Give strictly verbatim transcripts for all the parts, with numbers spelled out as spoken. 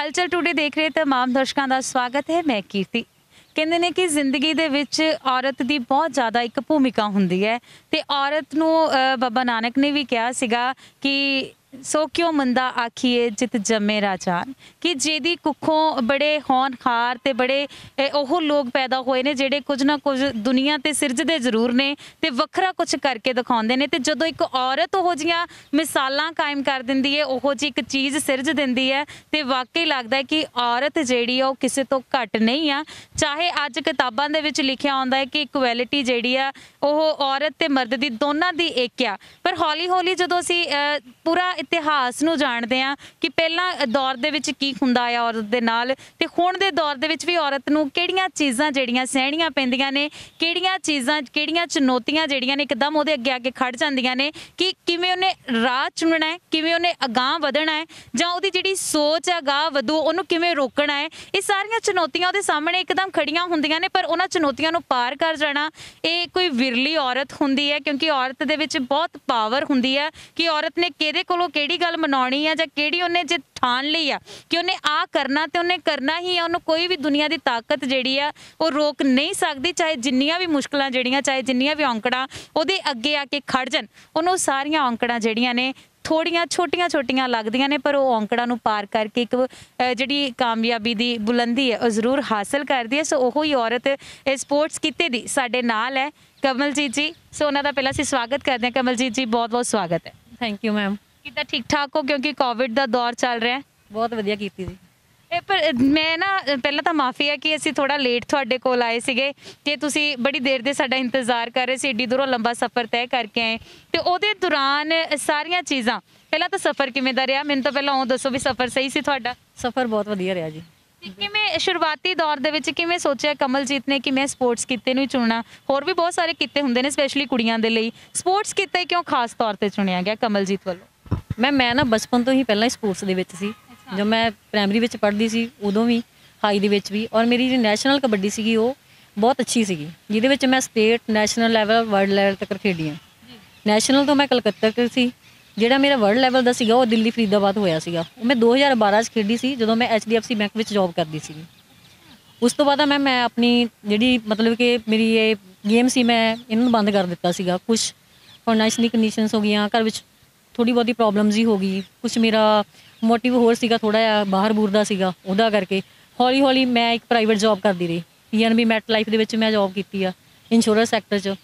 Culture today देख रहे तमाम दर्शकों का स्वागत है। मैं कीर्ति। कहते हैं कि जिंदगी दे विच औरत की बहुत ज़्यादा एक भूमिका होंदी है ते औरत नूं बाबा नानक ने भी कहा सीगा कि सो क्यों मंदा आखिए जित जमे राजान, कि जेदी कुखों बड़े होनहार ते बड़े ओह लोग पैदा होए ने जेड़े कुछ ना कुछ दुनिया ते सिरजदे जरूर ने ते वखरा कुछ करके दिखाउंदे ने। ते जदों एक औरत ओहो जिहियां मिसालां कायम कर दिंदी है, ओहो जी एक चीज़ सिरज दिंदी है ते वाकई लगदा है कि औरत जिहड़ी आ ओह किसे तो घट नहीं आ। चाहे अज किताबां दे विच लिखिया आउंदा है कि इक्वैलिटी जिहड़ी आ ओह औरत ते मर्द दी दोनां दी एक आ, पर हौली हौली जदों असीं पूरा इतिहास नूं जाणदे आ कि पहला दौर दे विच की हुंदा आ औरत दे नाल ते हुण दे दौर दे विच भी औरत नूं किहड़ियां चीज़ां जिहड़ियां सहणियां पैंदियां ने, किहड़ियां चीज़ां किहड़ियां चुनौतियां जिहड़ियां ने एकदम उहदे अगे आके खड़ जांदियां ने कि किवें उहने राह चुनना है, किवें उहने अगांह वधना है, जां उहदी जिहड़ी सोच है अगांह वधू उहनूं किवें रोकना है। ये सारियां चुनौतियां उहदे सामणे एकदम खड़ियां हुंदियां ने, पर उहनां चुनौतियां नूं पार कर जाना ये कोई विरली औरत हुंदी है, क्योंकि औरत दे विच बहुत पावर हुंदी है कि औरत ने किहदे कोलों किहड़ी गल मनाउणी है जां किहड़ी उहने जे ठान लई आ कि उहने आ करना ते उहने करना ही है। उहनूं कोई भी दुनिया दी ताकत जिहड़ी आ ओह रोक नहीं सकदी, चाहे जिन्नियां भी मुश्किलां जिहड़ियां चाहे जिन्नियां भी औंकड़ां उहदे अगे आके खड़ जाण, उहनूं सारियां औंकड़ां जिहड़ियां ने थोड़ियां छोटियां छोटियां लगदियां ने, पर वो औंकड़ां नूं पार करके एक जिहड़ी कामयाबी दी बुलंदी है वह जरूर हासिल करदी है। सो ओहो ही औरत स्पोर्ट्स किते दी साडे नाल है कमलजीत जी। सो उन्हां दा पहला असीं स्वागत करदे हां। कमलजीत जी बहुत बहुत स्वागत है। Thank you ma'am. किद्दां ठीक ठाक हो, क्योंकि कोविड का दौर चल रहा है? बहुत वधिया कीती जी। ਇਹ ਪਰ ਮੈਂ ਨਾ ਪਹਿਲਾਂ ਤਾਂ ਮਾਫੀ ਹੈ ਕਿ ਅਸੀਂ ਥੋੜਾ ਲੇਟ ਤੁਹਾਡੇ ਕੋਲ ਆਏ ਸੀਗੇ ਕਿ ਤੁਸੀਂ ਬੜੀ ਦੇਰ ਦੇ ਸਾਡਾ ਇੰਤਜ਼ਾਰ ਕਰ ਰਹੇ ਸੀ, ਏਡੀ ਦੂਰੋਂ ਲੰਬਾ ਸਫ਼ਰ ਤੈਅ ਕਰਕੇ ਆਏ ਤੇ ਉਹਦੇ ਦੌਰਾਨ ਸਾਰੀਆਂ ਚੀਜ਼ਾਂ, ਪਹਿਲਾਂ ਤਾਂ ਸਫ਼ਰ ਕਿਵੇਂ ਦਾ ਰਿਹਾ? ਮੈਨੂੰ ਤਾਂ ਪਹਿਲਾਂ ਉਹ ਦੱਸੋ ਵੀ ਸਫ਼ਰ ਸਹੀ ਸੀ ਤੁਹਾਡਾ? ਸਫ਼ਰ ਬਹੁਤ ਵਧੀਆ ਰਿਹਾ ਜੀ। ਕਿਵੇਂ ਸ਼ੁਰੂਆਤੀ ਦੌਰ ਦੇ ਵਿੱਚ ਕਿਵੇਂ ਸੋਚਿਆ ਕਮਲਜੀਤ ਨੇ ਕਿ ਮੈਂ ਸਪੋਰਟਸ ਕਿੱਤੇ ਨੂੰ ਹੀ ਚੁਣਨਾ? ਹੋਰ ਵੀ ਬਹੁਤ ਸਾਰੇ ਕਿੱਤੇ ਹੁੰਦੇ ਨੇ ਸਪੈਸ਼ਲੀ ਕੁੜੀਆਂ ਦੇ ਲਈ, ਸਪੋਰਟਸ ਕਿੱਤਾ ਹੀ ਕਿਉਂ ਖਾਸ ਤੌਰ ਤੇ ਚੁਣਿਆ ਗਿਆ ਕਮਲਜੀਤ ਵੱਲੋਂ? ਮੈਂ ਮੈਂ ਨਾ ਬਚਪਨ ਤੋਂ ਹੀ ਪਹਿਲਾਂ ਹੀ ਸਪੋਰਟਸ ਦੇ ਵਿੱਚ ਸੀ। जब मैं प्राइमरी ਵਿੱਚ ਪੜ੍ਹਦੀ ਸੀ ਉਦੋਂ ਵੀ, ਹਾਈ ਦੇ ਵਿੱਚ ਵੀ, ਔਰ ਮੇਰੀ ਜਿਹੜੀ ਨੈਸ਼ਨਲ ਕਬੱਡੀ ਸੀਗੀ ਉਹ ਬਹੁਤ ਅੱਛੀ ਸੀਗੀ, ਜਿਹਦੇ ਵਿੱਚ ਮੈਂ state national level world level ਤੱਕ ਖੇਡੀ ਹਾਂ। ਨੈਸ਼ਨਲ ਤੋਂ ਮੈਂ ਕਲਕੱਤਾ ਤੱਕ ਸੀ, ਜਿਹੜਾ ਮੇਰਾ ਵਰਲਡ ਲੈਵਲ ਦਾ ਸੀਗਾ ਉਹ ਦਿੱਲੀ ਫਰੀਦਾਬਾਦ ਹੋਇਆ ਸੀਗਾ। ਉਹ ਮੈਂ ਦੋ ਹਜ਼ਾਰ ਬਾਰਾਂ 'ਚ ਖੇਡੀ ਸੀ ਜਦੋਂ ਮੈਂ H D F C bank ਵਿੱਚ ਜੋਬ ਕਰਦੀ ਸੀਗੀ। ਉਸ ਤੋਂ ਬਾਅਦ ਮੈਂ ਮੈਂ ਆਪਣੀ ਜਿਹੜੀ ਮਤਲਬ ਕਿ ਮੇਰੀ ਇਹ ਗੇਮ ਸੀ ਮੈਂ ਇਹਨਾਂ ਨੂੰ ਬੰਦ ਕਰ ਦਿੱਤਾ ਸੀਗਾ। ਕੁਛ ਫਾਈਨੈਂਸ਼ੀਅਲੀ ਕੰਡੀਸ਼ਨਸ ਹੋ ਗਈਆਂ, ਘਰ ਵਿੱਚ ਥੋੜ੍ਹੀ ਬਹੁਤੀ ਪ੍ਰੋਬਲਮਸ ਹੀ ਹੋ ਗਈ, ਕੁਛ ਮੇਰਾ ਮੋਟਿਵ ਹੋਰ ਸੀਗਾ ਥੋੜ੍ਹਾ ਜਿਹਾ ਬਾਹਰ ਬੂਰ ਦਾ ਸੀਗਾ, ਉਹਦਾ ਕਰਕੇ ਹੌਲੀ ਹੌਲੀ ਮੈਂ ਇੱਕ ਪ੍ਰਾਈਵੇਟ ਜੋਬ ਕਰਦੀ ਰਹੀ। P N B MetLife ਦੇ ਵਿੱਚ ਮੈਂ ਜੋਬ ਕੀਤੀ ਆ ਇੰਸ਼ੋਰੈਂਸ ਸੈਕਟਰ 'ਚ।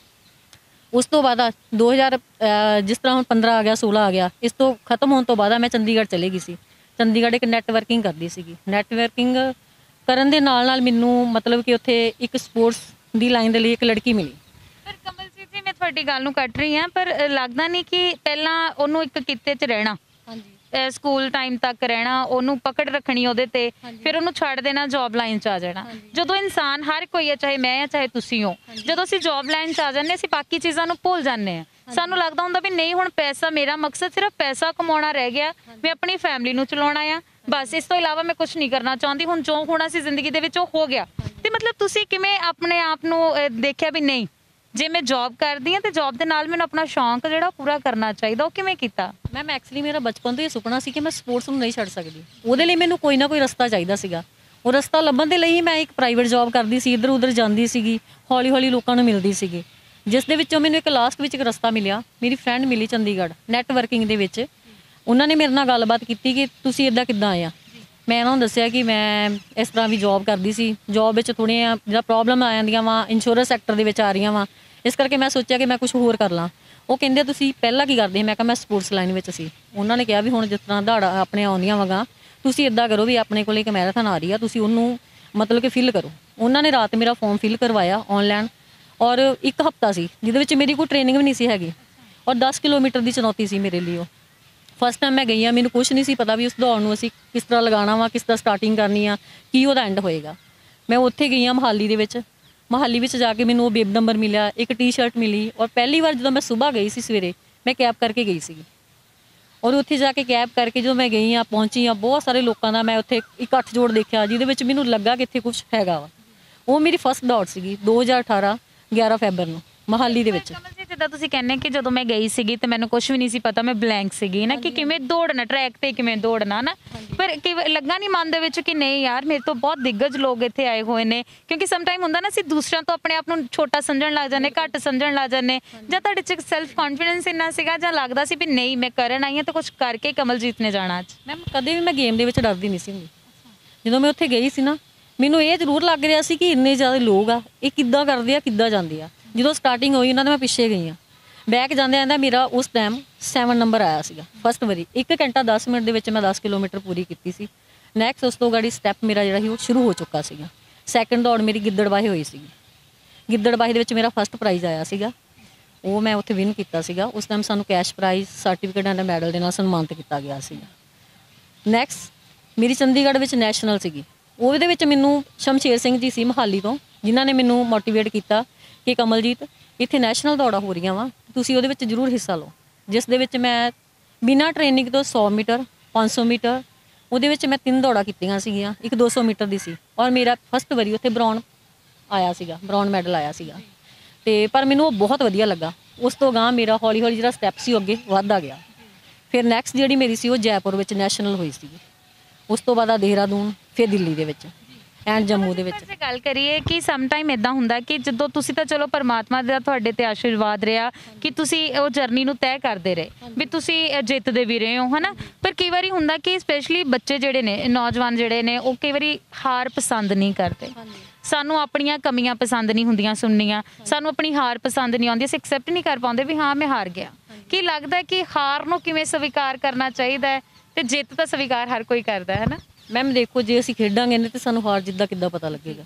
ਉਸ ਤੋਂ ਬਾਅਦ ਦੋ ਹਜ਼ਾਰ ਜਿਸ ਤਰ੍ਹਾਂ ਹੁਣ ਪੰਦਰਾਂ ਆ ਗਿਆ, ਸੋਲਾਂ ਆ ਗਿਆ, ਇਸ ਤੋਂ ਖਤਮ ਹੋਣ ਤੋਂ ਬਾਅਦ ਮੈਂ ਚੰਡੀਗੜ੍ਹ ਚਲੇ ਗਈ ਸੀ। ਚੰਡੀਗੜ੍ਹ ਇੱਕ ਨੈਟਵਰਕਿੰਗ ਕਰਦੀ ਸੀਗੀ। ਨੈਟਵਰਕਿੰਗ ਕਰਨ ਦੇ ਨਾਲ ਨਾਲ ਮੈਨੂੰ ਮਤਲਬ ਕਿ ਉੱਥੇ ਇੱਕ ਸਪੋਰਟਸ ਦੀ ਲਾਈਨ ਦੇ ਲਈ ਇੱਕ ਲੜਕੀ ਮਿਲੀ। ਪਰ ਕਮਲਜੀਤ ਜੀ ਮੈਂ ਤੁਹਾਡੀ ਗੱਲ ਨੂੰ ਕੱਟ ਰਹੀ ਹਾਂ, ਪਰ ਲੱਗਦਾ ਨਹੀਂ ਕਿ ਪਹਿਲਾਂ ਉਹਨੂੰ ਇੱਕ ਕਿੱਤੇ 'ਚ ਰਹਿਣਾ, ਹਾਂਜੀ ਸਕੂਲ ਟਾਈਮ ਤੱਕ ਰਹਿਣਾ, ਉਹਨੂੰ ਪਕੜ ਰੱਖਣੀ ਉਹਦੇ ਤੇ, ਫਿਰ ਉਹਨੂੰ ਛੱਡ ਦੇਣਾ, ਜੌਬ ਲਾਈਨ 'ਚ ਆ ਜਾਣਾ। ਜਦੋਂ ਇਨਸਾਨ ਹਰ ਕੋਈ ਹੈ, ਚਾਹੇ ਮੈਂ ਆ ਚਾਹੇ ਤੁਸੀਂ ਹੋ, ਜਦੋਂ ਅਸੀਂ ਜੌਬ ਲਾਈਨ 'ਚ ਆ ਜਾਂਦੇ ਅਸੀਂ ਬਾਕੀ ਚੀਜ਼ਾਂ ਨੂੰ ਭੁੱਲ ਜਾਂਦੇ ਹਾਂ। ਸਾਨੂੰ ਲੱਗਦਾ ਹੁੰਦਾ ਵੀ ਨਹੀਂ ਹੁਣ ਪੈਸਾ, ਮੇਰਾ ਮਕਸਦ ਸਿਰਫ ਪੈਸਾ ਕਮਾਉਣਾ ਰਹਿ ਗਿਆ, ਮੈਂ ਆਪਣੀ ਫੈਮਿਲੀ ਨੂੰ ਚਲਾਉਣਾ ਆ, ਬਸ ਇਸ ਤੋਂ ਇਲਾਵਾ ਮੈਂ ਕੁਛ ਨਹੀਂ ਕਰਨਾ ਚਾਹੁੰਦੀ। ਹੁਣ ਜੋ ਹੋਣਾ ਸੀ ਜ਼ਿੰਦਗੀ ਦੇ ਵਿੱਚ ਉਹ ਹੋ ਗਿਆ। ਤੇ ਮਤਲਬ ਤੁਸੀਂ ਕਿਵੇਂ ਆਪਣੇ ਆਪ ਨੂੰ ਦੇਖਿਆ ਵੀ ਨਹੀਂ ਜੇ ਮੈਂ ਜੌਬ ਕਰਦੀ ਹਾਂ ਤੇ ਜੌਬ ਦੇ ਨਾਲ ਮੈਨੂੰ ਆਪਣਾ ਸ਼ੌਂਕ ਜਿਹੜਾ ਪੂਰਾ ਕਰਨਾ ਚਾਹੀਦਾ, ਉਹ ਕਿਵੇਂ ਕੀਤਾ? ਮੈਮ ਐਕਚੁਅਲੀ ਮੇਰਾ ਬਚਪਨ ਤੋਂ ਇਹ ਸੁਪਨਾ ਸੀ ਕਿ ਮੈਂ ਸਪੋਰਟਸ ਨੂੰ ਨਹੀਂ ਛੱਡ ਸਕਦੀ। ਉਹਦੇ ਲਈ ਮੈਨੂੰ ਕੋਈ ਨਾ ਕੋਈ ਰਸਤਾ ਚਾਹੀਦਾ ਸੀਗਾ। ਉਹ ਰਸਤਾ ਲੱਭਣ ਦੇ ਲਈ ਮੈਂ ਇੱਕ ਪ੍ਰਾਈਵੇਟ ਜੌਬ ਕਰਦੀ ਸੀ, ਇੱਧਰ ਉੱਧਰ ਜਾਂਦੀ ਸੀਗੀ, ਹੌਲੀ ਹੌਲੀ ਲੋਕਾਂ ਨੂੰ ਮਿਲਦੀ ਸੀਗੀ, ਜਿਸ ਦੇ ਵਿੱਚੋਂ ਮੈਨੂੰ ਇੱਕ ਲਾਸਟ ਵਿੱਚ ਇੱਕ ਰਸਤਾ ਮਿਲਿਆ। ਮੇਰੀ ਫਰੈਂਡ ਮਿਲੀ ਚੰਡੀਗੜ੍ਹ ਨੈਟਵਰਕਿੰਗ ਦੇ ਵਿੱਚ। ਉਹਨਾਂ ਨੇ ਮੇਰੇ ਨਾਲ ਗੱਲਬਾਤ ਕੀਤੀ ਕਿ ਤੁਸੀਂ ਇੱਦਾਂ ਕਿੱਦਾਂ ਆਏ ਆ। ਮੈਂ ਉਹਨਾਂ ਨੂੰ ਦੱਸਿਆ ਕਿ ਮੈਂ ਇਸ ਤਰ੍ਹਾਂ ਵੀ ਜੌਬ ਕਰਦੀ ਸੀ, ਜੌਬ ਵਿੱਚ ਥੋੜ੍ਹੀਆਂ ਜਿਹੜਾ ਪ੍ਰੋਬਲਮ ਆ ਜਾਂਦੀਆਂ ਵਾ, ਇੰਸ਼ੋਰੈਂਸ ਸੈਕਟਰ ਦੇ ਵਿੱਚ ਆ ਰਹੀਆਂ ਵਾ, ਇਸ ਕਰਕੇ ਮੈਂ ਸੋਚਿਆ ਕਿ ਮੈਂ ਕੁਛ ਹੋਰ ਕਰ ਲਾਂ। ਉਹ ਕਹਿੰਦੇ ਤੁਸੀਂ ਪਹਿਲਾਂ ਕੀ ਕਰਦੇ? ਮੈਂ ਕਿਹਾ ਮੈਂ ਸਪੋਰਟਸ ਲਾਈਨ ਵਿੱਚ ਸੀ। ਉਹਨਾਂ ਨੇ ਕਿਹਾ ਵੀ ਹੁਣ ਜਿਸ ਤਰ੍ਹਾਂ ਦਹਾੜਾ ਆਪਣੇ ਆਉਂਦੀਆਂ ਵਗਾ, ਤੁਸੀਂ ਇੱਦਾਂ ਕਰੋ ਵੀ ਆਪਣੇ ਕੋਲ ਇੱਕ ਮੈਰਾਥਨ ਆ ਰਹੀ ਆ, ਤੁਸੀਂ ਉਹਨੂੰ ਮਤਲਬ ਕਿ ਫਿਲ ਕਰੋ। ਉਹਨਾਂ ਨੇ ਰਾਤ ਮੇਰਾ ਫੋਰਮ ਫਿਲ ਕਰਵਾਇਆ ਔਨਲਾਈਨ, ਔਰ ਇੱਕ ਹਫ਼ਤਾ ਸੀ ਜਿਹਦੇ ਵਿੱਚ ਮੇਰੀ ਕੋਈ ਟ੍ਰੇਨਿੰਗ ਵੀ ਨਹੀਂ ਸੀ ਹੈਗੀ, ਔਰ ਦਸ ਕਿਲੋਮੀਟਰ ਦੀ ਚੁਣੌਤੀ ਸੀ ਮੇਰੇ ਲਈ। ਉਹ ਫਸਟ ਟਾਈਮ ਮੈਂ ਗਈ ਹਾਂ, ਮੈਨੂੰ ਕੁਛ ਨਹੀਂ ਸੀ ਪਤਾ ਵੀ ਉਸ ਦੌੜ ਨੂੰ ਅਸੀਂ ਕਿਸ ਤਰ੍ਹਾਂ ਲਗਾਉਣਾ ਵਾ, ਕਿਸ ਤਰ੍ਹਾਂ ਸਟਾਰਟਿੰਗ ਕਰਨੀ ਆ, ਕੀ ਉਹਦਾ ਐਂਡ ਹੋਏਗਾ। ਮੈਂ ਉੱਥੇ ਗਈ ਹਾਂ ਮੋਹਾਲੀ ਦੇ ਵਿੱਚ। ਮੋਹਾਲੀ ਵਿੱਚ ਜਾ ਕੇ ਮੈਨੂੰ ਉਹ ਬੇਬ ਨੰਬਰ ਮਿਲਿਆ, ਇੱਕ ਟੀ ਸ਼ਰਟ ਮਿਲੀ, ਔਰ ਪਹਿਲੀ ਵਾਰ ਜਦੋਂ ਮੈਂ ਸੁਬਾਹ ਗਈ ਸੀ ਸਵੇਰੇ, ਮੈਂ ਕੈਬ ਕਰਕੇ ਗਈ ਸੀਗੀ। ਔਰ ਉੱਥੇ ਜਾ ਕੇ ਕੈਬ ਕਰਕੇ ਜਦੋਂ ਮੈਂ ਗਈ ਹਾਂ, ਪਹੁੰਚੀ ਹਾਂ, ਬਹੁਤ ਸਾਰੇ ਲੋਕਾਂ ਦਾ ਮੈਂ ਉੱਥੇ ਇਕੱਠ ਜੋੜ ਦੇਖਿਆ, ਜਿਹਦੇ ਵਿੱਚ ਮੈਨੂੰ ਲੱਗਾ ਕਿ ਇੱਥੇ ਕੁਛ ਹੈਗਾ ਵਾ। ਉਹ ਮੇਰੀ ਫਸਟ ਦੌੜ ਸੀਗੀ ਦੋ ਹਜ਼ਾਰ ਅਠਾਰਾਂ ਗਿਆਰਾਂ ਫੈਬਰ ਨੂੰ ਮੋਹਾਲੀ ਦੇ ਵਿੱਚ। ਜਿੱਦਾਂ ਤੁਸੀਂ ਕਹਿੰਦੇ ਕਿ ਜਦੋਂ ਮੈਂ ਗਈ ਸੀਗੀ ਤੇ ਮੈਨੂੰ ਕੁਝ ਵੀ ਨਹੀਂ ਸੀ ਪਤਾ, ਮੈਂ ਬਲੈਂਕ ਸੀਗੀ ਨਾ ਕਿ ਕਿਵੇਂ ਦੌੜਨਾ, ਟਰੈਕ ਤੇ ਕਿਵੇਂ ਦੌੜਨਾ ਨਾ, ਪਰ ਕਿ ਲੱਗਾ ਨਹੀਂ ਮਨ ਦੇ ਵਿੱਚ ਕਿ ਨਹੀਂ ਯਾਰ ਮੇਰੇ ਤੋਂ ਬਹੁਤ ਦਿੱਗਜ ਲੋਕ ਇੱਥੇ ਆਏ ਹੋਏ ਨੇ, ਕਿਉਂਕਿ ਸਮ ਟਾਈਮ ਹੁੰਦਾ ਨਾ ਅਸੀਂ ਦੂਸਰਿਆਂ ਤੋਂ ਆਪਣੇ ਆਪ ਨੂੰ ਛੋਟਾ ਸਮਝਣ ਲੱਗ ਜਾਂਦੇ, ਘੱਟ ਸਮਝਣ ਲੱਗ ਜਾਂਦੇ, ਜਾਂ ਤੁਹਾਡੇ 'ਚ ਸੈਲਫ ਕੌਨਫੀਡੈਂਸ ਇੰਨਾ ਸੀਗਾ ਜਾਂ ਲੱਗਦਾ ਸੀ ਵੀ ਨਹੀਂ ਮੈਂ ਕਰਨ ਆਈ ਹਾਂ ਤਾਂ ਕੁਝ ਕਰਕੇ ਕਮਲਜੀਤ ਨੇ ਜਾਣਾ ਅੱਜ? ਮੈਮ ਕਦੇ ਵੀ ਮੈਂ ਗੇਮ ਦੇ ਵਿੱਚ ਡਰਦੀ ਨਹੀਂ ਸੀ ਹੁੰਦੀ। ਜਦੋਂ ਮੈਂ ਉੱਥੇ ਗਈ ਸੀ ਨਾ ਮੈਨੂੰ ਇਹ ਜ਼ਰੂਰ ਲੱਗ ਰਿਹਾ ਸੀ ਕਿ ਇੰਨੇ ਜ਼ਿਆਦਾ ਲੋਕ ਆ, ਇਹ ਕਿੱਦਾਂ ਕਰਦੇ ਆ, ਕਿੱਦਾਂ ਜਾਂਦੇ ਆ। ਜਦੋਂ ਸਟਾਰਟਿੰਗ ਹੋਈ ਉਹਨਾਂ ਦੇ ਮੈਂ ਪਿੱਛੇ ਗਈ ਹਾਂ, ਬੈਕ ਜਾਂਦੇ ਆਂਦਾ ਮੇਰਾ ਉਸ ਟਾਈਮ ਸੈਵਨ ਨੰਬਰ ਆਇਆ ਸੀਗਾ ਫਸਟ ਵਾਰੀ। ਇੱਕ ਘੰਟਾ ਦਸ ਮਿੰਟ ਦੇ ਵਿੱਚ ਮੈਂ ਦਸ ਕਿਲੋਮੀਟਰ ਪੂਰੀ ਕੀਤੀ ਸੀ। ਨੈਕਸਟ ਉਸ ਤੋਂ ਗਾੜੀ ਸਟੈਪ ਮੇਰਾ ਜਿਹੜਾ ਸੀ ਉਹ ਸ਼ੁਰੂ ਹੋ ਚੁੱਕਾ ਸੀਗਾ। ਸੈਕਿੰਡ ਦੌੜ ਮੇਰੀ ਗਿੱਦੜਬਾਹੇ ਹੋਈ ਸੀਗੀ। ਗਿੱਦੜਬਾਹੇ ਦੇ ਵਿੱਚ ਮੇਰਾ ਫਸਟ ਪ੍ਰਾਈਜ਼ ਆਇਆ ਸੀਗਾ, ਉਹ ਮੈਂ ਉੱਥੇ ਵਿਨ ਕੀਤਾ ਸੀਗਾ। ਉਸ ਟਾਈਮ ਸਾਨੂੰ cash prize, certificate and medal ਦੇ ਨਾਲ ਸਨਮਾਨਿਤ ਕੀਤਾ ਗਿਆ ਸੀਗਾ। ਨੈਕਸਟ ਮੇਰੀ ਚੰਡੀਗੜ੍ਹ ਵਿੱਚ ਨੈਸ਼ਨਲ ਸੀਗੀ, ਉਹਦੇ ਵਿੱਚ ਮੈਨੂੰ ਸ਼ਮਸ਼ੇਰ ਸਿੰਘ ਜੀ ਸੀ ਮੋਹਾਲੀ ਤੋਂ, ਜਿਨ੍ਹਾਂ ਨੇ ਮੈਨੂੰ ਮੋਟੀਵੇਟ ਕੀਤਾ ਕਿ ਕਮਲਜੀਤ ਇੱਥੇ ਨੈਸ਼ਨਲ ਦੌੜਾਂ ਹੋ ਰਹੀਆਂ ਵਾ, ਤੁਸੀਂ ਉਹਦੇ ਵਿੱਚ ਜ਼ਰੂਰ ਹਿੱਸਾ ਲਓ। ਜਿਸ ਦੇ ਵਿੱਚ ਮੈਂ ਬਿਨਾਂ ਟ੍ਰੇਨਿੰਗ ਤੋਂ ਸੌ ਮੀਟਰ, ਪੰਜ ਸੌ ਮੀਟਰ, ਉਹਦੇ ਵਿੱਚ ਮੈਂ ਤਿੰਨ ਦੌੜਾਂ ਕੀਤੀਆਂ ਸੀਗੀਆਂ, ਇੱਕ ਦੋ ਸੌ ਮੀਟਰ ਦੀ ਸੀ, ਔਰ ਮੇਰਾ ਫਸਟ ਵਾਰੀ ਉੱਥੇ ਬ੍ਰੌਨ ਆਇਆ ਸੀਗਾ, ਬ੍ਰੌਨ ਮੈਡਲ ਆਇਆ ਸੀਗਾ। ਅਤੇ ਪਰ ਮੈਨੂੰ ਉਹ ਬਹੁਤ ਵਧੀਆ ਲੱਗਾ। ਉਸ ਤੋਂ ਅਗਾਂਹ ਮੇਰਾ ਹੌਲੀ ਹੌਲੀ ਜਿਹੜਾ ਸਟੈਪ ਸੀ ਉਹ ਅੱਗੇ ਵੱਧਦਾ ਗਿਆ। ਫਿਰ ਨੈਕਸਟ ਜਿਹੜੀ ਮੇਰੀ ਸੀ ਉਹ ਜੈਪੁਰ ਵਿੱਚ ਨੈਸ਼ਨਲ ਹੋਈ ਸੀਗੀ। ਉਸ ਤੋਂ ਬਾਅਦ ਆ ਦੇਹਰਾਦੂਨ, ਫਿਰ ਦਿੱਲੀ ਦੇ ਵਿੱਚ ਐਂਡ ਜੰਮੂ ਦੇ ਵਿੱਚ। ਜੇ ਗੱਲ ਕਰੀਏ ਕਿ ਸਮ ਟਾਈਮ ਇਦਾਂ ਹੁੰਦਾ ਕਿ ਜਦੋਂ ਤੁਸੀਂ ਤਾਂ ਚਲੋ ਪਰਮਾਤਮਾ ਦਾ ਤੁਹਾਡੇ ਤੇ ਆਸ਼ੀਰਵਾਦ ਰਿਹਾ ਕਿ ਤੁਸੀਂ ਉਹ ਜਰਨੀ ਨੂੰ ਤੈਅ ਕਰਦੇ ਰਹੇ ਵੀ ਤੁਸੀਂ ਜਿੱਤਦੇ ਵੀ ਰਹੇ ਹੋ ਹੈ ਨਾ, ਪਰ ਕਈ ਵਾਰੀ ਹੁੰਦਾ ਕਿ ਸਪੈਸ਼ਲੀ ਬੱਚੇ ਜਿਹੜੇ ਨੇ, ਨੌਜਵਾਨ ਜਿਹੜੇ ਨੇ, ਉਹ ਕਈ ਵਾਰੀ ਹਾਰ ਪਸੰਦ ਨਹੀਂ ਕਰਦੇ। ਸਾਨੂੰ ਆਪਣੀਆਂ ਕਮੀਆਂ ਪਸੰਦ ਨਹੀਂ ਹੁੰਦੀਆਂ ਸੁਣਨੀਆਂ, ਸਾਨੂੰ ਆਪਣੀ ਹਾਰ ਪਸੰਦ ਨਹੀਂ ਆਉਂਦੀ, ਅਸੀਂ ਐਕਸੈਪਟ ਨਹੀਂ ਕਰ ਪਾਉਂਦੇ ਵੀ ਹਾਂ ਮੈਂ ਹਾਰ ਗਿਆ। ਕੀ ਲੱਗਦਾ ਕਿ ਹਾਰ ਨੂੰ ਕਿਵੇਂ ਸਵੀਕਾਰ ਕਰਨਾ ਚਾਹੀਦਾ ਹੈ ਤੇ ਜਿੱਤ ਤਾਂ ਸਵੀਕਾਰ ਹਰ ਕੋਈ ਕਰਦਾ ਹੈ ਨਾ? ਮੈਮ ਦੇਖੋ, ਜੇ ਅਸੀਂ ਖੇਡਾਂਗੇ ਨਹੀਂ ਤਾਂ ਸਾਨੂੰ ਹਾਰ ਜਿੱਦਾਂ ਕਿੱਦਾਂ ਪਤਾ ਲੱਗੇਗਾ।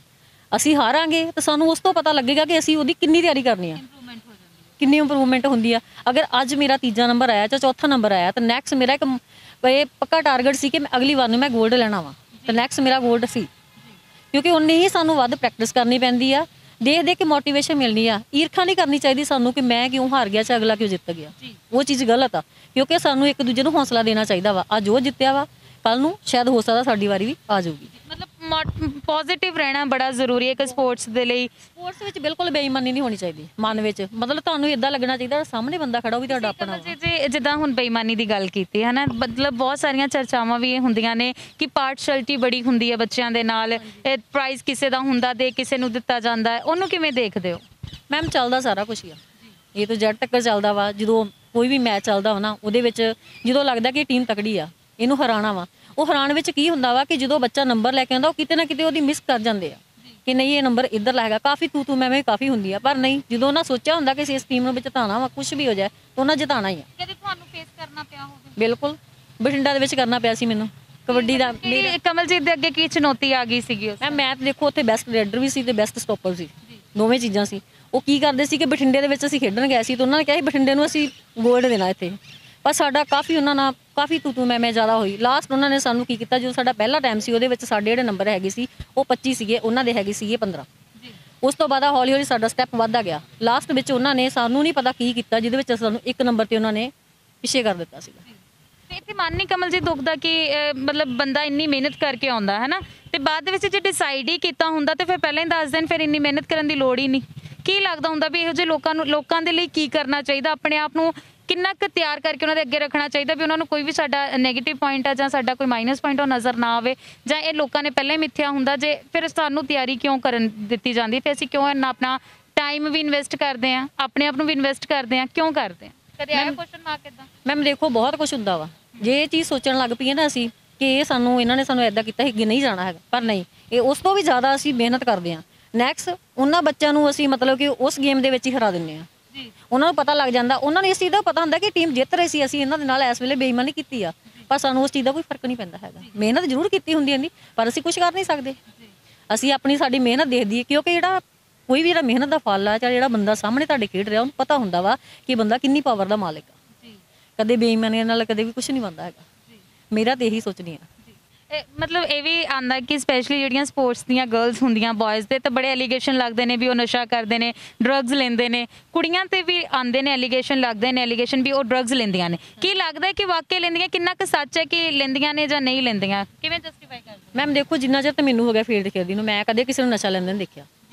ਅਸੀਂ ਹਾਰਾਂਗੇ ਤਾਂ ਸਾਨੂੰ ਉਸ ਤੋਂ ਪਤਾ ਲੱਗੇਗਾ ਕਿ ਅਸੀਂ ਉਹਦੀ ਕਿੰਨੀ ਤਿਆਰੀ ਕਰਨੀ ਆ, ਕਿੰਨੀ ਇੰਪਰੂਵਮੈਂਟ ਹੁੰਦੀ ਆ। ਅਗਰ ਅੱਜ ਮੇਰਾ ਤੀਜਾ ਨੰਬਰ ਆਇਆ ਜਾਂ ਚੌਥਾ ਨੰਬਰ ਆਇਆ ਤਾਂ ਨੈਕਸਟ ਮੇਰਾ ਇੱਕ ਇਹ ਪੱਕਾ ਟਾਰਗੇਟ ਸੀ ਕਿ ਮੈਂ ਅਗਲੀ ਵਾਰ ਨੂੰ ਮੈਂ ਗੋਲਡ ਲੈਣਾ ਵਾ, ਤਾਂ ਨੈਕਸਟ ਮੇਰਾ ਗੋਲਡ ਸੀ। ਕਿਉਂਕਿ ਉਨੀ ਹੀ ਸਾਨੂੰ ਵੱਧ ਪ੍ਰੈਕਟਿਸ ਕਰਨੀ ਪੈਂਦੀ ਆ, ਦੇਖ ਦੇਖ ਕੇ ਮੋਟੀਵੇਸ਼ਨ ਮਿਲਣੀ ਆ। ਈਰਖਾ ਨਹੀਂ ਕਰਨੀ ਚਾਹੀਦੀ ਸਾਨੂੰ ਕਿ ਮੈਂ ਕਿਉਂ ਹਾਰ ਗਿਆ ਜਾਂ ਅਗਲਾ ਕਿਉਂ ਜਿੱਤ ਗਿਆ, ਉਹ ਚੀਜ਼ ਗਲਤ ਆ। ਕਿਉਂਕਿ ਸਾਨੂੰ ਇੱਕ ਦੂਜੇ ਨੂੰ ਹੌਸਲਾ ਦੇਣਾ ਚਾਹੀਦਾ ਵਾ। ਅੱਜ ਉਹ ਜਿੱਤਿਆ ਵਾ, ਕੱਲ ਨੂੰ ਸ਼ਾਇਦ ਹੋ ਸਕਦਾ ਸਾਡੀ ਵਾਰੀ ਵੀ ਆ ਜਾਊਗੀ। ਮਤਲਬ ਪੋਜ਼ਿਟਿਵ ਰਹਿਣਾ ਬੜਾ ਜ਼ਰੂਰੀ ਹੈ ਕਿ ਸਪੋਰਟਸ ਦੇ ਲਈ। ਸਪੋਰਟਸ ਵਿੱਚ ਬਿਲਕੁਲ ਬੇਈਮਾਨੀ ਨਹੀਂ ਹੋਣੀ ਚਾਹੀਦੀ ਮਨ ਵਿੱਚ। ਮਤਲਬ ਤੁਹਾਨੂੰ ਇਦਾਂ ਲੱਗਣਾ ਚਾਹੀਦਾ ਸਾਹਮਣੇ ਬੰਦਾ ਖੜਾ ਉਹ ਵੀ ਤੁਹਾਡਾ ਆਪਣਾ ਵਾ। ਜੇ ਜਿੱਦਾਂ ਹੁਣ ਬੇਈਮਾਨੀ ਦੀ ਗੱਲ ਕੀਤੀ ਹੈ ਨਾ, ਮਤਲਬ ਬਹੁਤ ਸਾਰੀਆਂ ਚਰਚਾਵਾਂ ਵੀ ਇਹ ਹੁੰਦੀਆਂ ਨੇ ਕਿ ਪਾਰਸ਼ੈਲਿਟੀ ਬੜੀ ਹੁੰਦੀ ਹੈ ਬੱਚਿਆਂ ਦੇ ਨਾਲ, ਇਹ ਪ੍ਰਾਈਜ਼ ਕਿਸੇ ਦਾ ਹੁੰਦਾ ਦੇ ਕਿਸੇ ਨੂੰ ਦਿੱਤਾ ਜਾਂਦਾ ਹੈ, ਉਹਨੂੰ ਕਿਵੇਂ ਦੇਖਦੇ ਹੋ? ਮੈਮ ਚੱਲਦਾ ਸਾਰਾ ਕੁਛ ਹੀ ਆ, ਇਹ ਤੋਂ ਜੈਡ ਤੱਕ ਚੱਲਦਾ ਵਾ। ਜਦੋਂ ਕੋਈ ਵੀ ਮੈਚ ਚੱਲਦਾ ਵਾ ਨਾ, ਉਹਦੇ ਵਿੱਚ ਜਦੋਂ ਲੱਗਦਾ ਕਿ ਟੀਮ ਤਕੜੀ ਆ, ਇਹਨੂੰ ਹਰਾਉਣਾ ਵਾ, ਉਹ ਹਰਾਉਣ ਵਿੱਚ ਕੀ ਹੁੰਦਾ ਵਾ ਕਿ ਜਦੋਂ ਬੱਚਾ ਨੰਬਰ ਲੈ ਕੇ ਆਉਂਦਾ ਉਹ ਕਿਤੇ ਨਾ ਕਿਤੇ ਉਹਦੀ ਮਿਸ ਕਰ ਜਾਂਦੇ ਆ ਕਿ ਨਹੀਂ ਇਹ ਨੰਬਰ ਇੱਧਰ ਲਾਏਗਾ। ਕਾਫੀ ਤੂੰ ਤੂੰ ਮੈਂ ਮੈਂ ਕਾਫੀ ਹੁੰਦੀ ਆ, ਪਰ ਨਹੀਂ, ਜਦੋਂ ਉਹਨਾਂ ਸੋਚਿਆ ਹੁੰਦਾ ਕਿ ਇਸ ਟੀਮ ਨੂੰ ਵੀ ਜਿਤਾਉਣਾ ਵਾ, ਕੁਛ ਵੀ ਹੋ ਜਾਏ ਤਾਂ ਉਹਨਾਂ ਜਿਤਾਉਣਾ ਹੀ ਆ। ਕਦੇ ਤੁਹਾਨੂੰ ਫੇਸ ਕਰਨਾ ਪਿਆ ਹੋਵੇ? ਬਿਲਕੁਲ, ਬਠਿੰਡਾ ਦੇ ਵਿੱਚ ਕਰਨਾ ਪਿਆ ਸੀ ਮੈਨੂੰ ਕਬੱਡੀ ਦਾ। ਕਮਲਜੀਤ ਦੇ ਅੱਗੇ ਕੀ ਚੁਣੌਤੀ ਆ ਗਈ ਸੀਗੀ? ਮੈਂ ਮੈਥ ਦੇਖੋ ਉੱਥੇ ਬੈਸਟ ਰੇਡਰ ਵੀ ਸੀ ਤੇ ਬੈਸਟ ਸਟਾਪਰ ਸੀ, ਦੋਵੇਂ ਚੀਜ਼ਾਂ ਸੀ। ਉਹ ਕੀ ਕਰਦੇ ਸੀ ਕਿ ਬਠਿੰਡੇ ਦੇ ਵਿੱਚ ਅਸੀਂ ਖੇਡਣ ਗਏ ਸੀ ਤਾਂ ਉਹਨਾਂ ਨੇ ਕਿਹਾ ਸੀ ਬਠਿੰਡੇ ਨੂੰ ਅਸੀਂ ਗੋਲਡ ਦੇਣਾ ਇੱਥੇ, ਪਰ ਸਾਡਾ ਕਾਫੀ ਉਹਨਾਂ ਨਾਲ ਕਾਫੀ ਤੂੰ ਤੂੰ ਮੈਂ ਮੈਂ ਜ਼ਿਆਦਾ ਹੋਈ। ਲਾਸਟ ਉਹਨਾਂ ਨੇ ਸਾਨੂੰ ਕੀ ਕੀਤਾ, ਜਦੋਂ ਸਾਡਾ ਪਹਿਲਾ ਟਾਈਮ ਸੀ ਉਹਦੇ ਵਿੱਚ ਸਾਡੇ ਜਿਹੜੇ ਨੰਬਰ ਹੈਗੇ ਸੀ ਉਹ ਪੱਚੀ ਸੀਗੇ, ਉਹਨਾਂ ਦੇ ਹੈਗੇ ਸੀਗੇ ਪੰਦਰਾਂ। ਉਸ ਤੋਂ ਬਾਅਦ ਹੌਲੀ ਹੌਲੀ ਸਾਡਾ ਸਟੈਪ ਵੱਧਦਾ ਗਿਆ। ਲਾਸਟ ਵਿੱਚ ਉਹਨਾਂ ਨੇ ਸਾਨੂੰ ਨਹੀਂ ਪਤਾ ਕੀ ਕੀਤਾ, ਜਿਹਦੇ ਵਿੱਚ ਸਾਨੂੰ ਇੱਕ ਨੰਬਰ 'ਤੇ ਉਹਨਾਂ ਨੇ ਪਿੱਛੇ ਕਰ ਦਿੱਤਾ ਸੀਗਾ। ਤੇ ਇੱਥੇ ਮਨ ਨਹੀਂ ਕਮਲਜੀਤ ਦੁਖਦਾ ਕਿ ਮਤਲਬ ਬੰਦਾ ਇੰਨੀ ਮਿਹਨਤ ਕਰਕੇ ਆਉਂਦਾ ਹੈ ਨਾ, ਤੇ ਬਾਅਦ ਦੇ ਵਿੱਚ ਜੇ ਡਿਸਾਈਡ ਹੀ ਕੀਤਾ ਹੁੰਦਾ ਤੇ ਫਿਰ ਪਹਿਲਾਂ ਹੀ ਦੱਸ ਦੇਣ, ਫਿਰ ਇੰਨੀ ਮਿਹਨਤ ਕਰਨ ਦੀ ਲੋੜ ਹੀ ਨਹੀਂ। ਕੀ ਲੱਗਦਾ ਹੁੰਦਾ ਵੀ ਇਹੋ ਜਿਹੇ ਲੋਕਾਂ ਨੂੰ, ਲੋਕਾਂ ਦੇ ਲਈ ਕੀ ਕਰਨਾ ਚਾਹੀਦਾ? ਆਪਣੇ ਆਪ ਨੂੰ ਕਿੰਨਾ ਕੁ ਤਿਆਰ ਕਰਕੇ ਉਹਨਾਂ ਦੇ ਅੱਗੇ ਰੱਖਣਾ ਚਾਹੀਦਾ ਵੀ ਉਹਨਾਂ ਨੂੰ ਕੋਈ ਵੀ ਸਾਡਾ ਨੈਗੇਟਿਵ ਪੁਆਇੰਟ ਆ ਜਾਂ ਸਾਡਾ ਕੋਈ ਮਾਈਨਸ ਪੁਆਇੰਟ ਉਹ ਨਜ਼ਰ ਨਾ ਆਵੇ, ਜਾਂ ਇਹ ਲੋਕਾਂ ਨੇ ਪਹਿਲਾਂ ਹੀ ਮਿੱਥਿਆ ਹੁੰਦਾ ਜੇ ਫਿਰ ਸਾਨੂੰ ਤਿਆਰੀ ਕਿਉਂ ਕਰਨ ਦਿੱਤੀ ਜਾਂਦੀ, ਫਿਰ ਅਸੀਂ ਕਿਉਂ ਇੰਨਾ ਆਪਣਾ ਟਾਈਮ ਵੀ ਇਨਵੈਸਟ ਕਰਦੇ ਹਾਂ, ਆਪਣੇ ਆਪ ਨੂੰ ਵੀ ਇਨਵੈਸਟ ਕਰਦੇ ਹਾਂ, ਕਿਉਂ ਕਰਦੇ ਹਾਂ? ਕਦੇ ਆਇਆ ਕੁਐਸਚਨ ਮਾਰਕ ਇੱਦਾਂ? ਮੈਮ ਦੇਖੋ ਬਹੁਤ ਕੁਛ ਹੁੰਦਾ ਵਾ, ਜੇ ਇਹ ਚੀਜ਼ ਸੋਚਣ ਲੱਗ ਪਈਏ ਨਾ ਅਸੀਂ ਕਿ ਇਹ ਸਾਨੂੰ ਇਹਨਾਂ ਨੇ ਸਾਨੂੰ ਇੱਦਾਂ ਕੀਤਾ ਸੀ ਨਹੀਂ ਜਾਣਾ ਹੈਗਾ, ਪਰ ਨਹੀਂ, ਇਹ ਉਸ ਤੋਂ ਵੀ ਜ਼ਿਆਦਾ ਅਸੀਂ ਮਿਹਨਤ ਕਰਦੇ ਹਾਂ। ਨੈਕਸਟ ਉਹਨਾਂ ਬੱਚਿਆਂ ਨੂੰ ਅਸੀਂ ਮਤਲਬ ਕਿ ਉਸ ਗੇਮ ਦੇ ਵਿੱਚ ਹੀ ਹਰਾ ਦਿੰਦੇ ਹਾਂ। ਉਹਨਾਂ ਨੂੰ ਪਤਾ ਲੱਗ ਜਾਂਦਾ, ਉਹਨਾਂ ਨੂੰ ਇਸ ਚੀਜ਼ ਦਾ ਪਤਾ ਹੁੰਦਾ ਕਿ ਟੀਮ ਜਿੱਤ ਰਹੀ ਸੀ, ਅਸੀਂ ਇਹਨਾਂ ਦੇ ਨਾਲ ਇਸ ਵੇਲੇ ਬੇਈਮਾਨੀ ਕੀਤੀ ਆ, ਪਰ ਸਾਨੂੰ ਉਸ ਚੀਜ਼ ਦਾ ਕੋਈ ਫਰਕ ਨਹੀਂ ਪੈਂਦਾ ਹੈਗਾ। ਮਿਹਨਤ ਜ਼ਰੂਰ ਕੀਤੀ ਹੁੰਦੀ ਹੈ, ਪਰ ਅਸੀਂ ਕੁਛ ਕਰ ਨਹੀਂ ਸਕਦੇ। ਅਸੀਂ ਆਪਣੀ ਸਾਡੀ ਮਿਹਨਤ ਦੇਖਦੀ ਹੈ, ਕਿਉਂਕਿ ਜਿਹੜਾ ਕੋਈ ਵੀ ਜਿਹੜਾ ਮਿਹਨਤ ਦਾ ਫਲ ਆ, ਚਾਹੇ ਜਿਹੜਾ ਬੰਦਾ ਸਾਹਮਣੇ ਤੁਹਾਡੇ ਖੇਡ ਰਿਹਾ ਉਹਨੂੰ ਪਤਾ ਹੁੰਦਾ ਵਾ ਕਿ ਬੰਦਾ ਕਿੰਨੀ ਪਾਵਰ ਦਾ ਮਾਲਿਕ ਆ। ਕਦੇ ਬੇਈਮਾਨੀ ਨਾਲ ਕਦੇ ਵੀ ਕੁਛ ਨਹੀਂ ਬਣਦਾ ਹੈਗਾ। ਮੇਰਾ ਤਾਂ ਇਹੀ ਸੋਚਣੀ ਆ। ਮਤਲਬ ਇਹ ਵੀ ਆਉਂਦਾ ਕਿ ਸਪੈਸ਼ਲੀ ਜਿਹੜੀਆਂ ਸਪੋਰਟਸ ਦੀਆਂ ਗਰਲਸ ਹੁੰਦੀਆਂ, ਬॉयਜ਼ ਦੇ ਤਾਂ ਬੜੇ ਐਲੀਗੇਸ਼ਨ ਲੱਗਦੇ ਨੇ ਵੀ ਉਹ ਨਸ਼ਾ ਕਰਦੇ ਨੇ, ਡਰੱਗਸ ਲੈਂਦੇ ਨੇ। ਕੁੜੀਆਂ ਤੇ ਵੀ ਆਉਂਦੇ ਨੇ ਐਲੀਗੇਸ਼ਨ, ਲੱਗਦੇ ਨੇ ਐਲੀਗੇਸ਼ਨ ਵੀ ਉਹ ਡਰੱਗਸ ਲੈਂਦੀਆਂ ਨੇ। ਕੀ ਲੱਗਦਾ ਕਿ ਵਾਕਈ ਲੈਂਦੀਆਂ? ਕਿੰਨਾ ਕੁ ਸੱਚ ਹੈ ਕਿ ਲੈਂਦੀਆਂ ਨੇ ਜਾਂ ਨਹੀਂ ਲੈਂਦੀਆਂ? ਕਿਵੇਂ ਜਸਟੀਫਾਈ ਕਰਦੇ? ਮੈਮ ਦੇਖੋ, ਜਿੰਨਾ ਚਿਰ ਤਾਂ ਮੈਨੂੰ ਹੋ ਗਿਆ ਫੀਲਡ ਖੇਡਦੀ ਨੂੰ, ਮੈਂ ਕਦੇ ਕਿਸੇ ਨੂੰ ਨਸ਼ਾ ਲੈਂਦੇ ਨਹੀਂ ਦੇਖਿਆ।